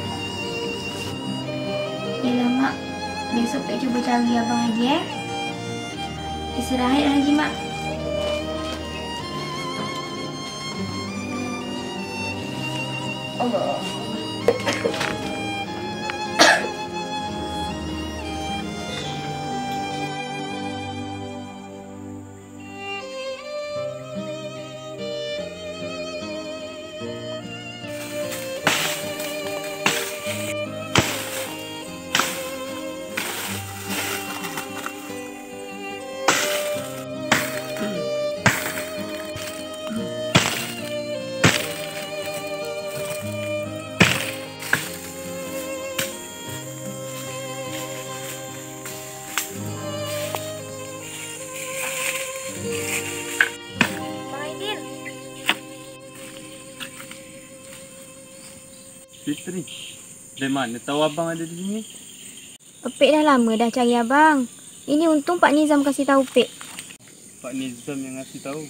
Yelah mak. Besok Pik cuba cari abang lagi Istirahat lagi mak. Allah. Fitri, dari mana tahu abang ada di sini? Pik dah lama dah cari abang. Ini untung Pak Nizam kasih tahu Pik. Pak Nizam yang ngasih tahu.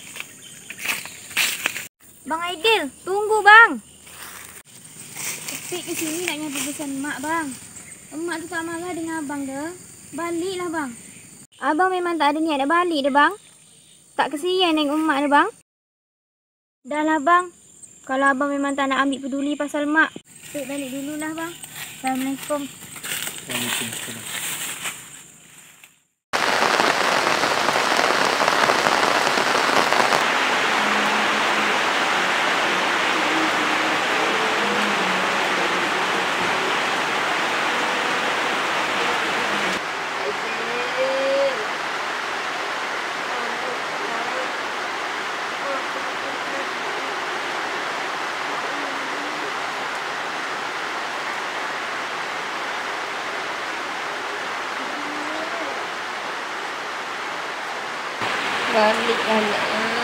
Bang Aidil, tunggu bang. Pik ke sini nak nyampe pesan mak bang. Emak tu tak marah dengan abang dah. Baliklah bang. Abang memang tak ada niat nak balik dah bang. Tak kesian dengan emak dah bang. Dah lah bang. Kalau abang memang tak nak ambil peduli pasal mak, Pik balik dululah bang. Assalamualaikum. Waalaikumsalam. Balik anak.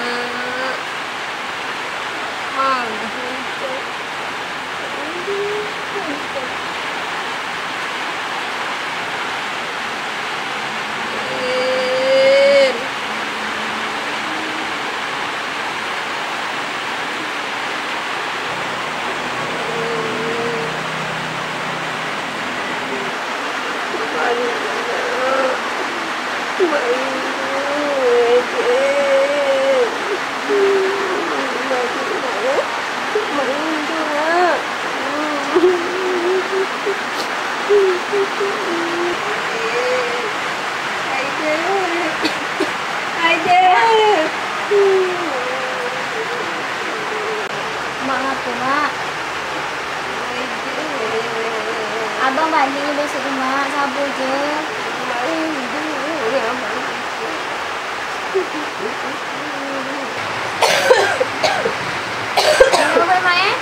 Mak apa mak? Abang balik besok tu mak. Sabar je. Apa mak eh?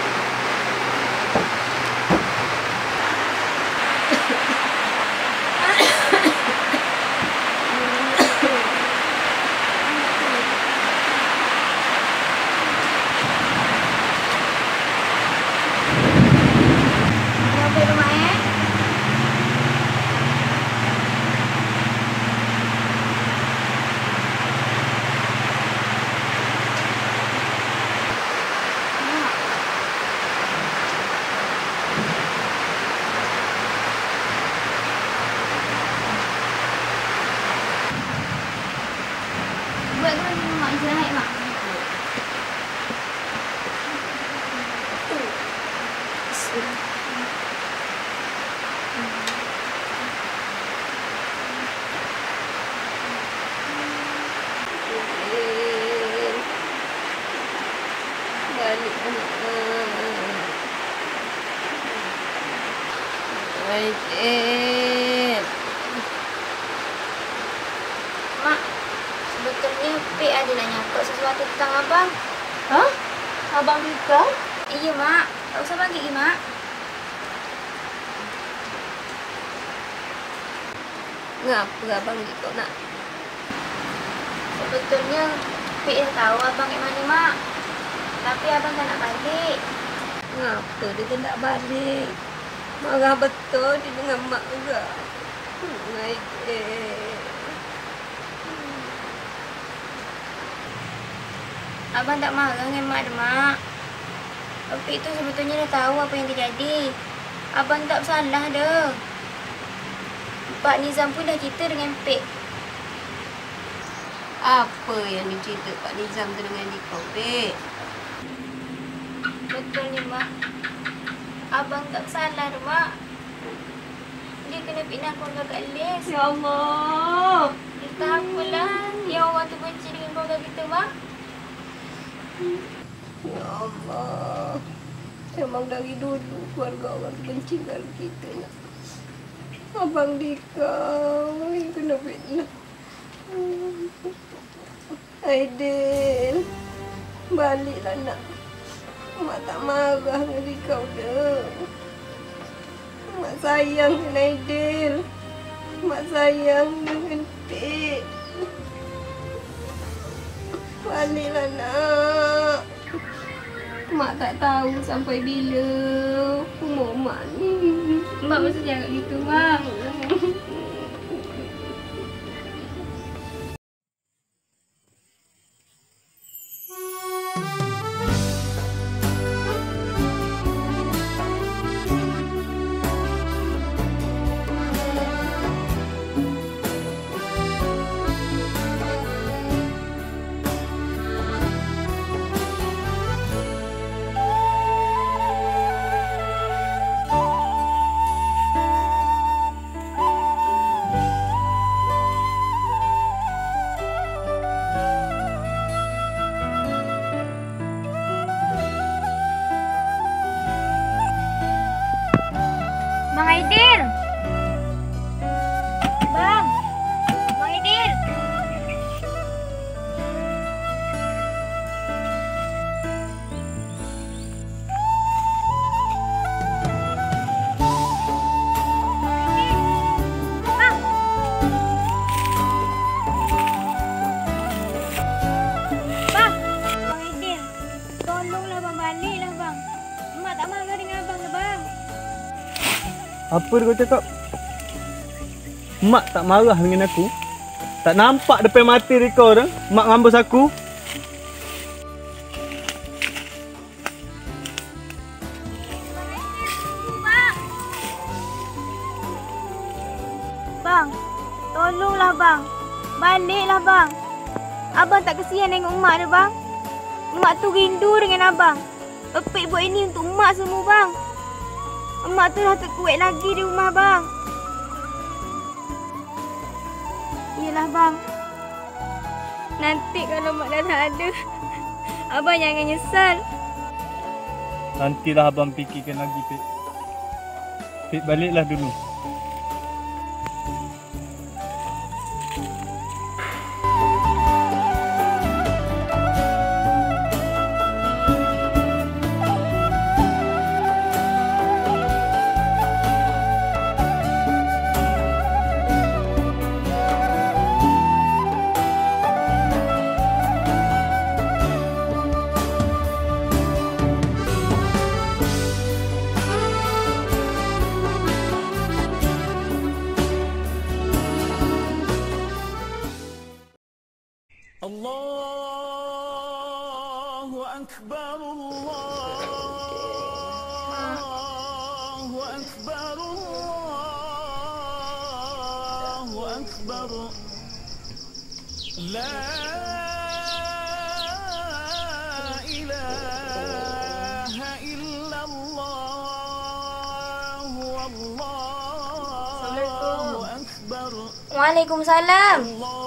Buat tu nanti mak istirahat mak. Balik anak. Aidil. Mak, sebetulnya Pik ada nak nyangkut sesuatu tentang abang. Hah? Abang Rika? Iya mak, tak usah bagi lagi mak. Ngapa abang Rika nak? Sebetulnya Pik dah tahu abang kat mana mak. Tapi abang tak nak balik. Ngapa dia tak nak balik? Marah betul dia dengan mak juga. Aidil. Abang tak marah dengan mak dah mak. Pik tu sebetulnya dah tahu apa yang terjadi. Abang tak bersalah dah. Pak Nizam pun dah cerita dengan Pik. Apa yang dicerita Pak Nizam tu dengan Rika, Pik? Betulnya mak. Abang tak bersalah dah mak. Dia kena pindah keluarga kat Les. Ya Allah. Entah apalah yang orang tu benci dengan keluarga kita mak. Ya Allah. Memang dari dulu keluarga orang tu benci dengan kita nak. Abang Rika yang kena fitnah. Aidil, baliklah nak. Mak tak marah dengan Rika dah. Mak sayang dengan Aidil. Mak sayang dengan Pik. Baliklah nak. Mak tak tahu sampai bila umur mak ni. Mak mesti jaga gitu mak. Apa dia kau cakap? Mak tak marah dengan aku. Tak nampak depan mata dia kau dah. Mak ngambus aku. Bang, tolonglah bang. Baliklah bang. Abang tak kesian tengok mak dia bang. Mak tu rindu dengan abang. Epik buat ini untuk mak semua bang. Mak tu dah tak kuat lagi di rumah bang. Yelah bang. Nanti kalau mak dah tak ada, abang jangan nyesal. Nantilah abang fikirkan lagi, Pik. Pik, baliklah dulu. Allahu Akbar, Allahu Akbar, Allahu Akbar. La ilaha illallah, Allahu Akbar. Waalaikumsalam.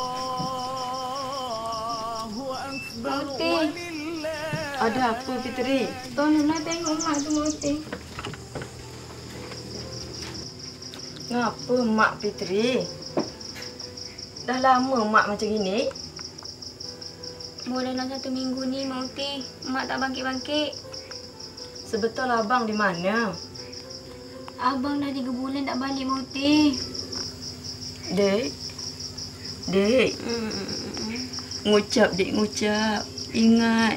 Moti. Ada apa Fitri? Tolonglah tengok mak tu Moti. Ngapa mak Fitri? Dah lama mak macam gini? Boleh dalam 1 minggu ni Moti. Mak tak bangkit-bangkit. Sebetul abang di mana? Abang dah 3 bulan tak balik Moti. Dek. Dek. Ngucap, Dek, ngucap. Ingat.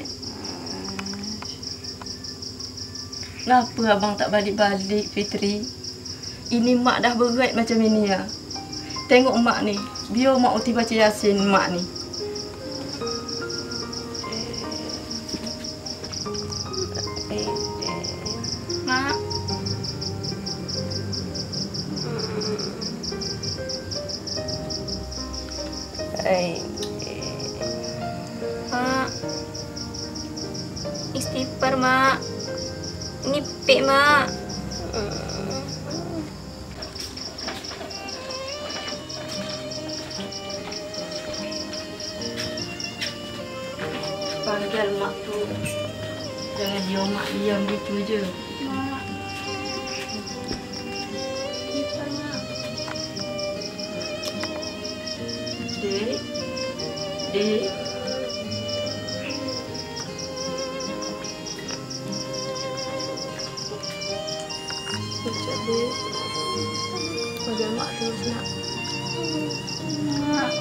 Kenapa abang tak balik-balik, Fitri? Ini mak dah berat macam ini ya. Tengok mak ni. Biar mak Uti baca Yasin mak ni. Mak. Mak. Istighfar, Mak. Ini Pik, Mak. Panggil mak tu. Jangan dia mak diam gitu je. Mak. Istighfar, Mak. Dek. Dek. Ucap, Dek. Panggil mak terus nak. Mak.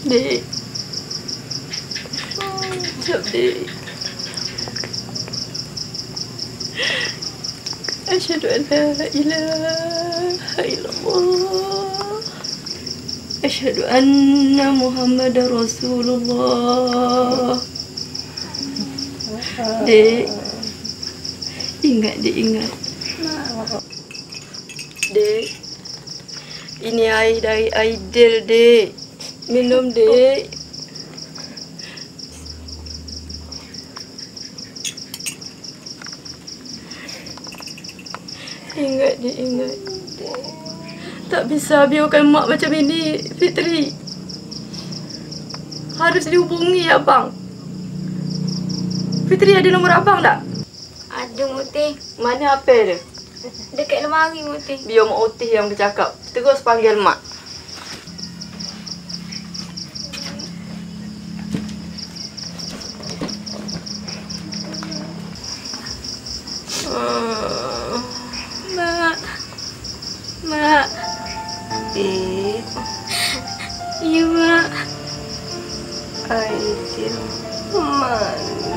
Dek. Jom, Dek. Asyhadu an la ilaha illallah. Asyhadu anna Muhammadar Rasulullah. Dek. Ingat, Dek, ingat. Dek. Ini air dari Aidil, Dek. Minum, Dek. Ingat, Dek, ingat. Tak bisa biarkan mak macam ini, Fitri. Harus dihubungi abang. Fitri, ada nombor abang tak? Ada, Mutih. Mana HP dia? Dekat lemari, Mutih. Biar Mak Otih yang bercakap. Terus panggil mak. Mak. Mak. Ya, Mak. Aidil. Mak.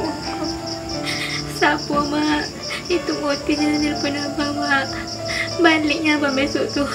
Siapa, Mak? Itu Mutih yang nelfon abang, Mak. Baliknya abang besok tu.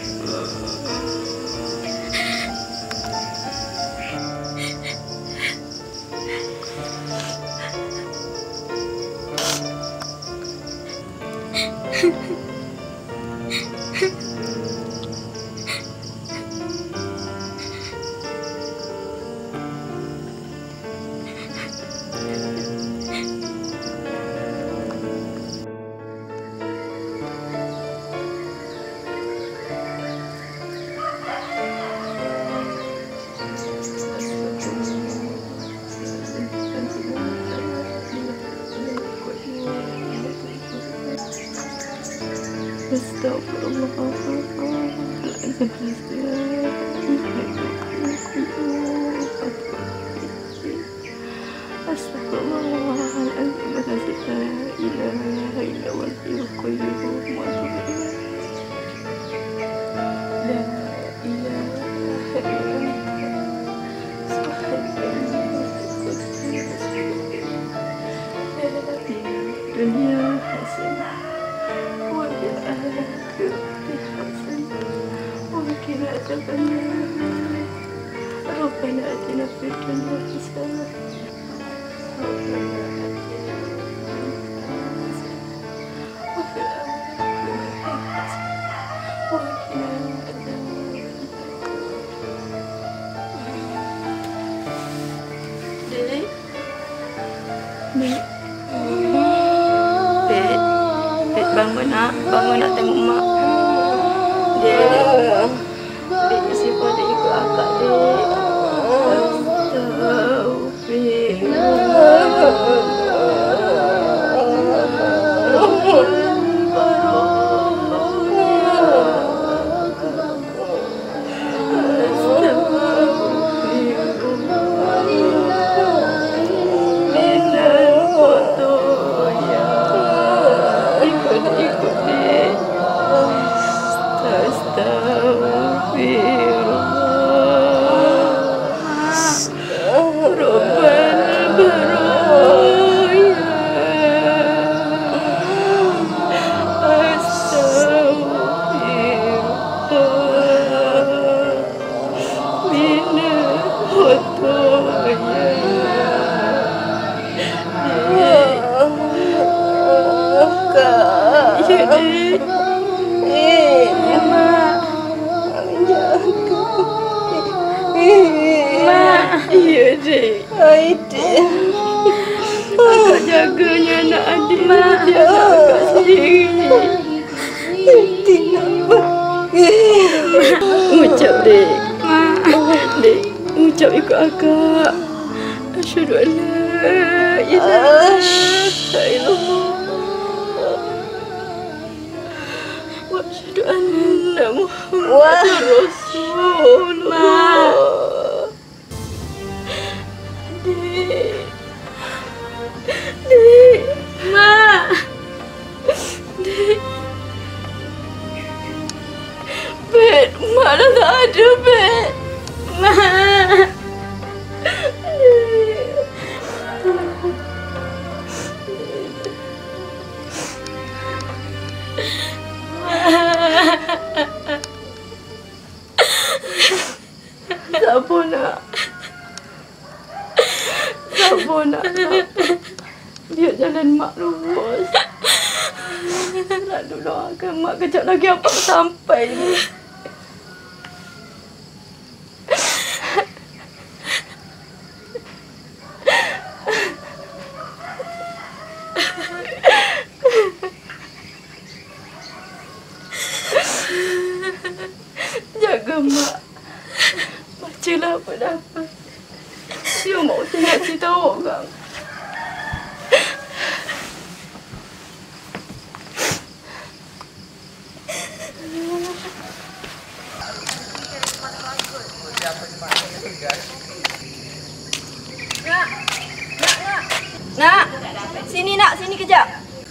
Bangun nak tengok mak. Dek. Dek siapa dek ikut akak, Dek. Jaganya anak adik dia agak sendiri. Ucap, Dek. Dek, ucap ikut akak. Asyhadu an la ilaha illallah wa asyhadu anna Muhammadar Rasulullah. Dek. Dek, Mak. Dek. Bet, Mak dah tak ada, Bet. Mak. nak. Sabar nak. Biar jalan mak lurus. Selalu doakan mak kejap lagi apa sampai ni. Jaga mak. Bacalah apa dapat. Dia mau tengok cerita orang. Nak. Sini nak, sini kejap.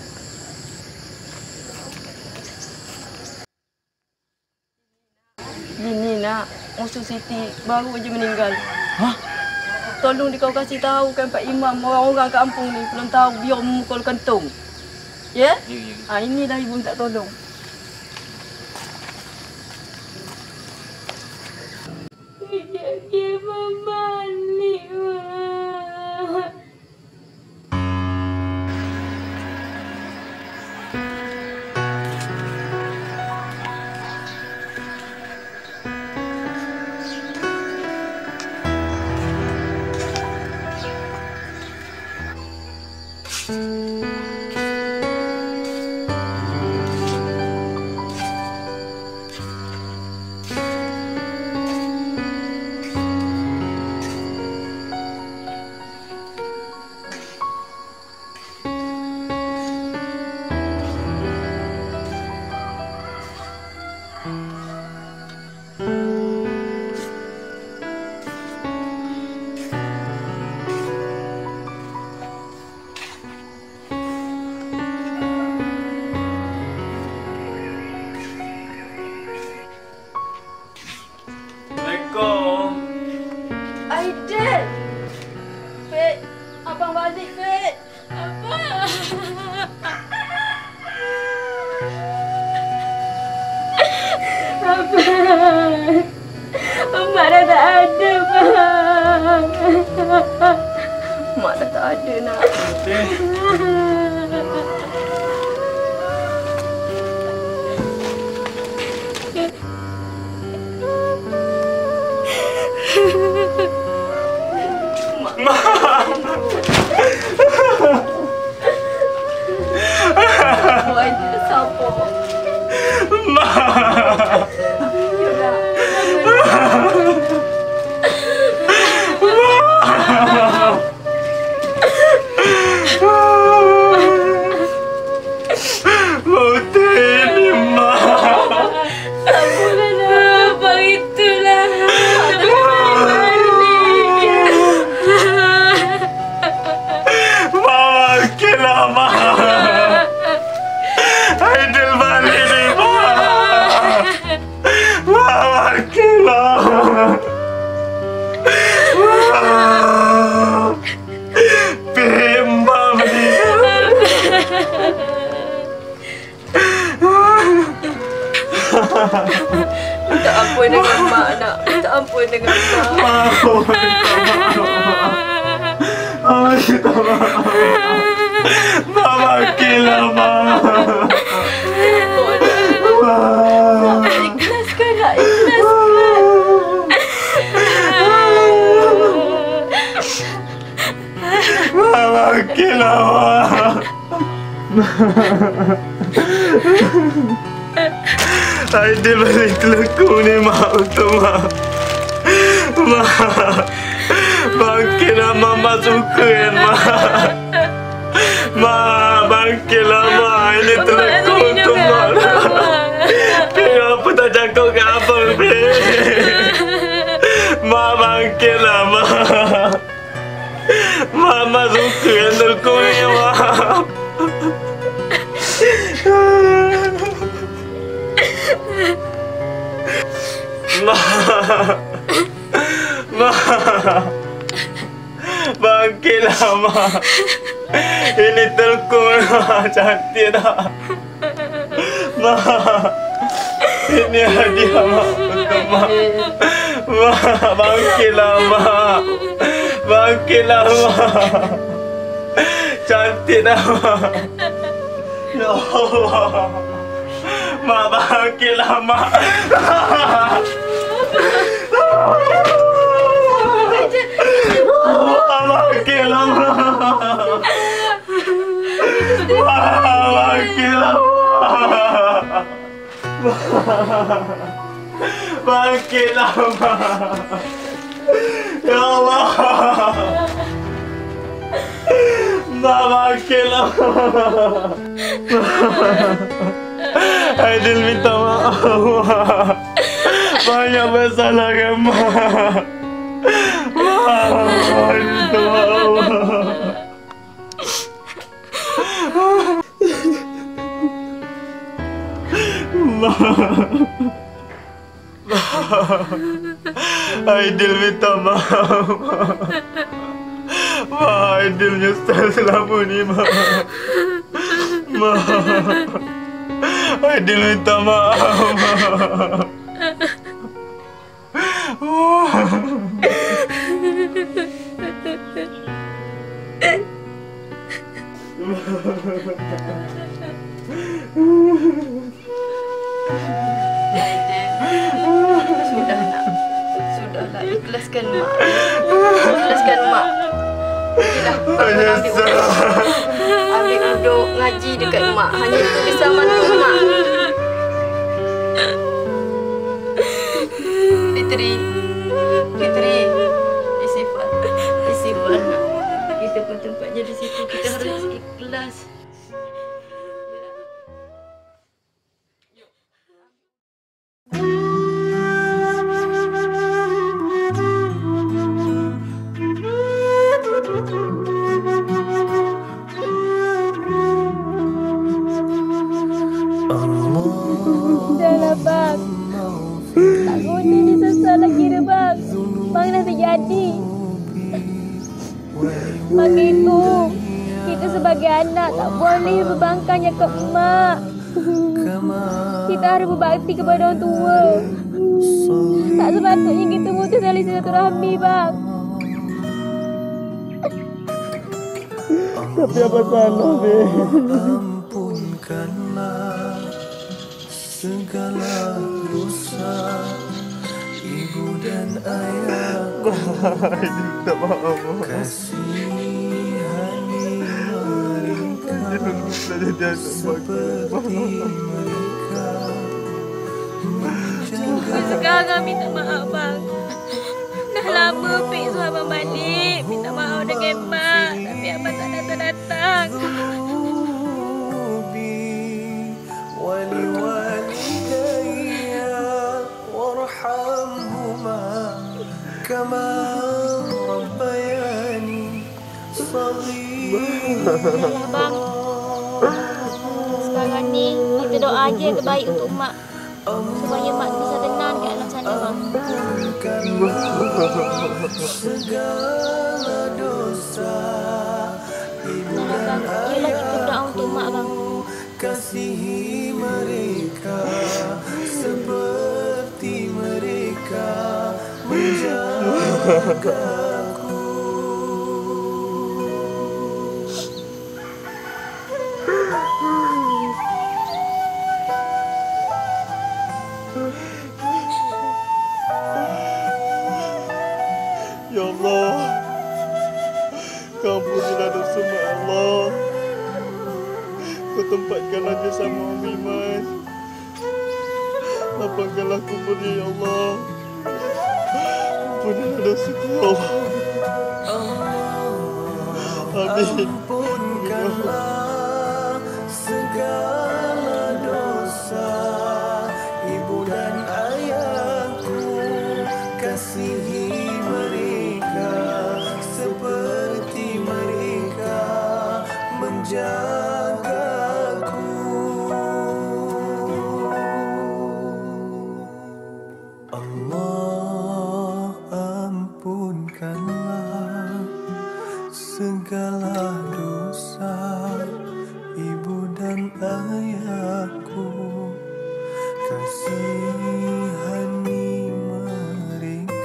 Gini nak, musuh Siti baru aja meninggal. Hah? Tolong dikau kasih tahu kan Pak Imam, orang-orang kampung ni belum tahu biar memukul kantung. Ya? Ya. Inilah ibu minta tolong. Dia membalik, Mak. Aidil! Fit, abang balik, Fit. Abang. Abang. Mak dah tak ada, Bang. Mak dah tak ada, nak. Boy, sabar. Minta ampun dengan mak, nak. Minta ampun dengan mak. Minta maaf. Mama gila, Mak. Nak ikhlaskan, nak ikhlaskan. Mama gila, Mak. Aidil balik kelakon ni, Mak, untuk Mak. Mak, bangkitlah, Mama suka kan, Mak. Mak, bangkitlah, Mak. Ini telekon untuk Mak. Biar apa tak cakap ke abang, Mak, bangkitlah, Mak. Mama suka kan telekon ni, Mak. Ma, bangkitlah, Ma. Ini telekon, Ma. Cantik tak? Ma, ini hadiah, Ma, untuk Ma. Mak, bangkitlah Mak. Bangkitlah Mak. Cantik dah Mak. Ya Allah. Mak, bangkitlah Mak. Bangkitlah Mak. Bangkitlah Mak. Bangkitlah Mak. Ya Allah. Mak, bangkitlah Mak. Aidil minta maaf Mak. Banyak bersalah kan Mak. Mak, Aidil minta maaf Mak. Aidil minta maaf. Mak, Aidil nyesal selama ni Mak. Mak, Aidil minta maaf Mak. Sudahlah, ikhlaskan Mak. Ikhlaskan Mak. Okeylah, ambil duduk ngaji dekat Mak. Hanya itu bisa bantu Mak. Fitri, istighfar nak. Kita pun tempatnya di situ. Kita harus ikhlas. Sudahlah bang. Tak guna disesal lagi dah bang. Bang dah terjadi. Maka itu, kita sebagai anak tak boleh berbangkangnya ke emak. Kita harus berbakti kepada orang tua. Tak sepatutnya kita mutus tali silaturahmi bang. Tapi apa salah Be? Ampunkanlah segala dosa ibu dan ayahku. Tak maaf. Kasihani mereka seperti mereka menjaga. Sekarang minta maaf bang. Dah lama Pik suruh abang balik. Minta maaf dengan mak. Tapi abang tak datang-datang. ولوالدي وارحمهما كما ربياني صغيرا. Bang, sekarang ni kita doa je terbaik untuk mak. Supaya mak bisa tenang kat alam sana bang. Segala dosa ibu dan Yelah kita berdoa untuk mak bang. Kasihi mereka seperti mereka menjagaku. Ya Allah, ampunilah dosa mak ya Allah. Kau tempatkanlah dia sama Om Iman. Lapangkanlah kuburnya ya Allah. Ampunilah dosaku ya Allah. Amin. Ampunkanlah segala dosa ibu dan ayahku. Kasihi mereka seperti mereka menjagaku. Allah ampunkanlah segala dosa ibu dan ayahku. Kasihani mereka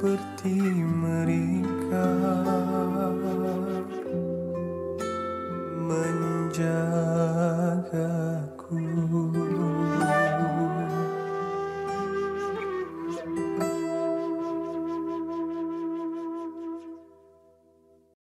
seperti meri.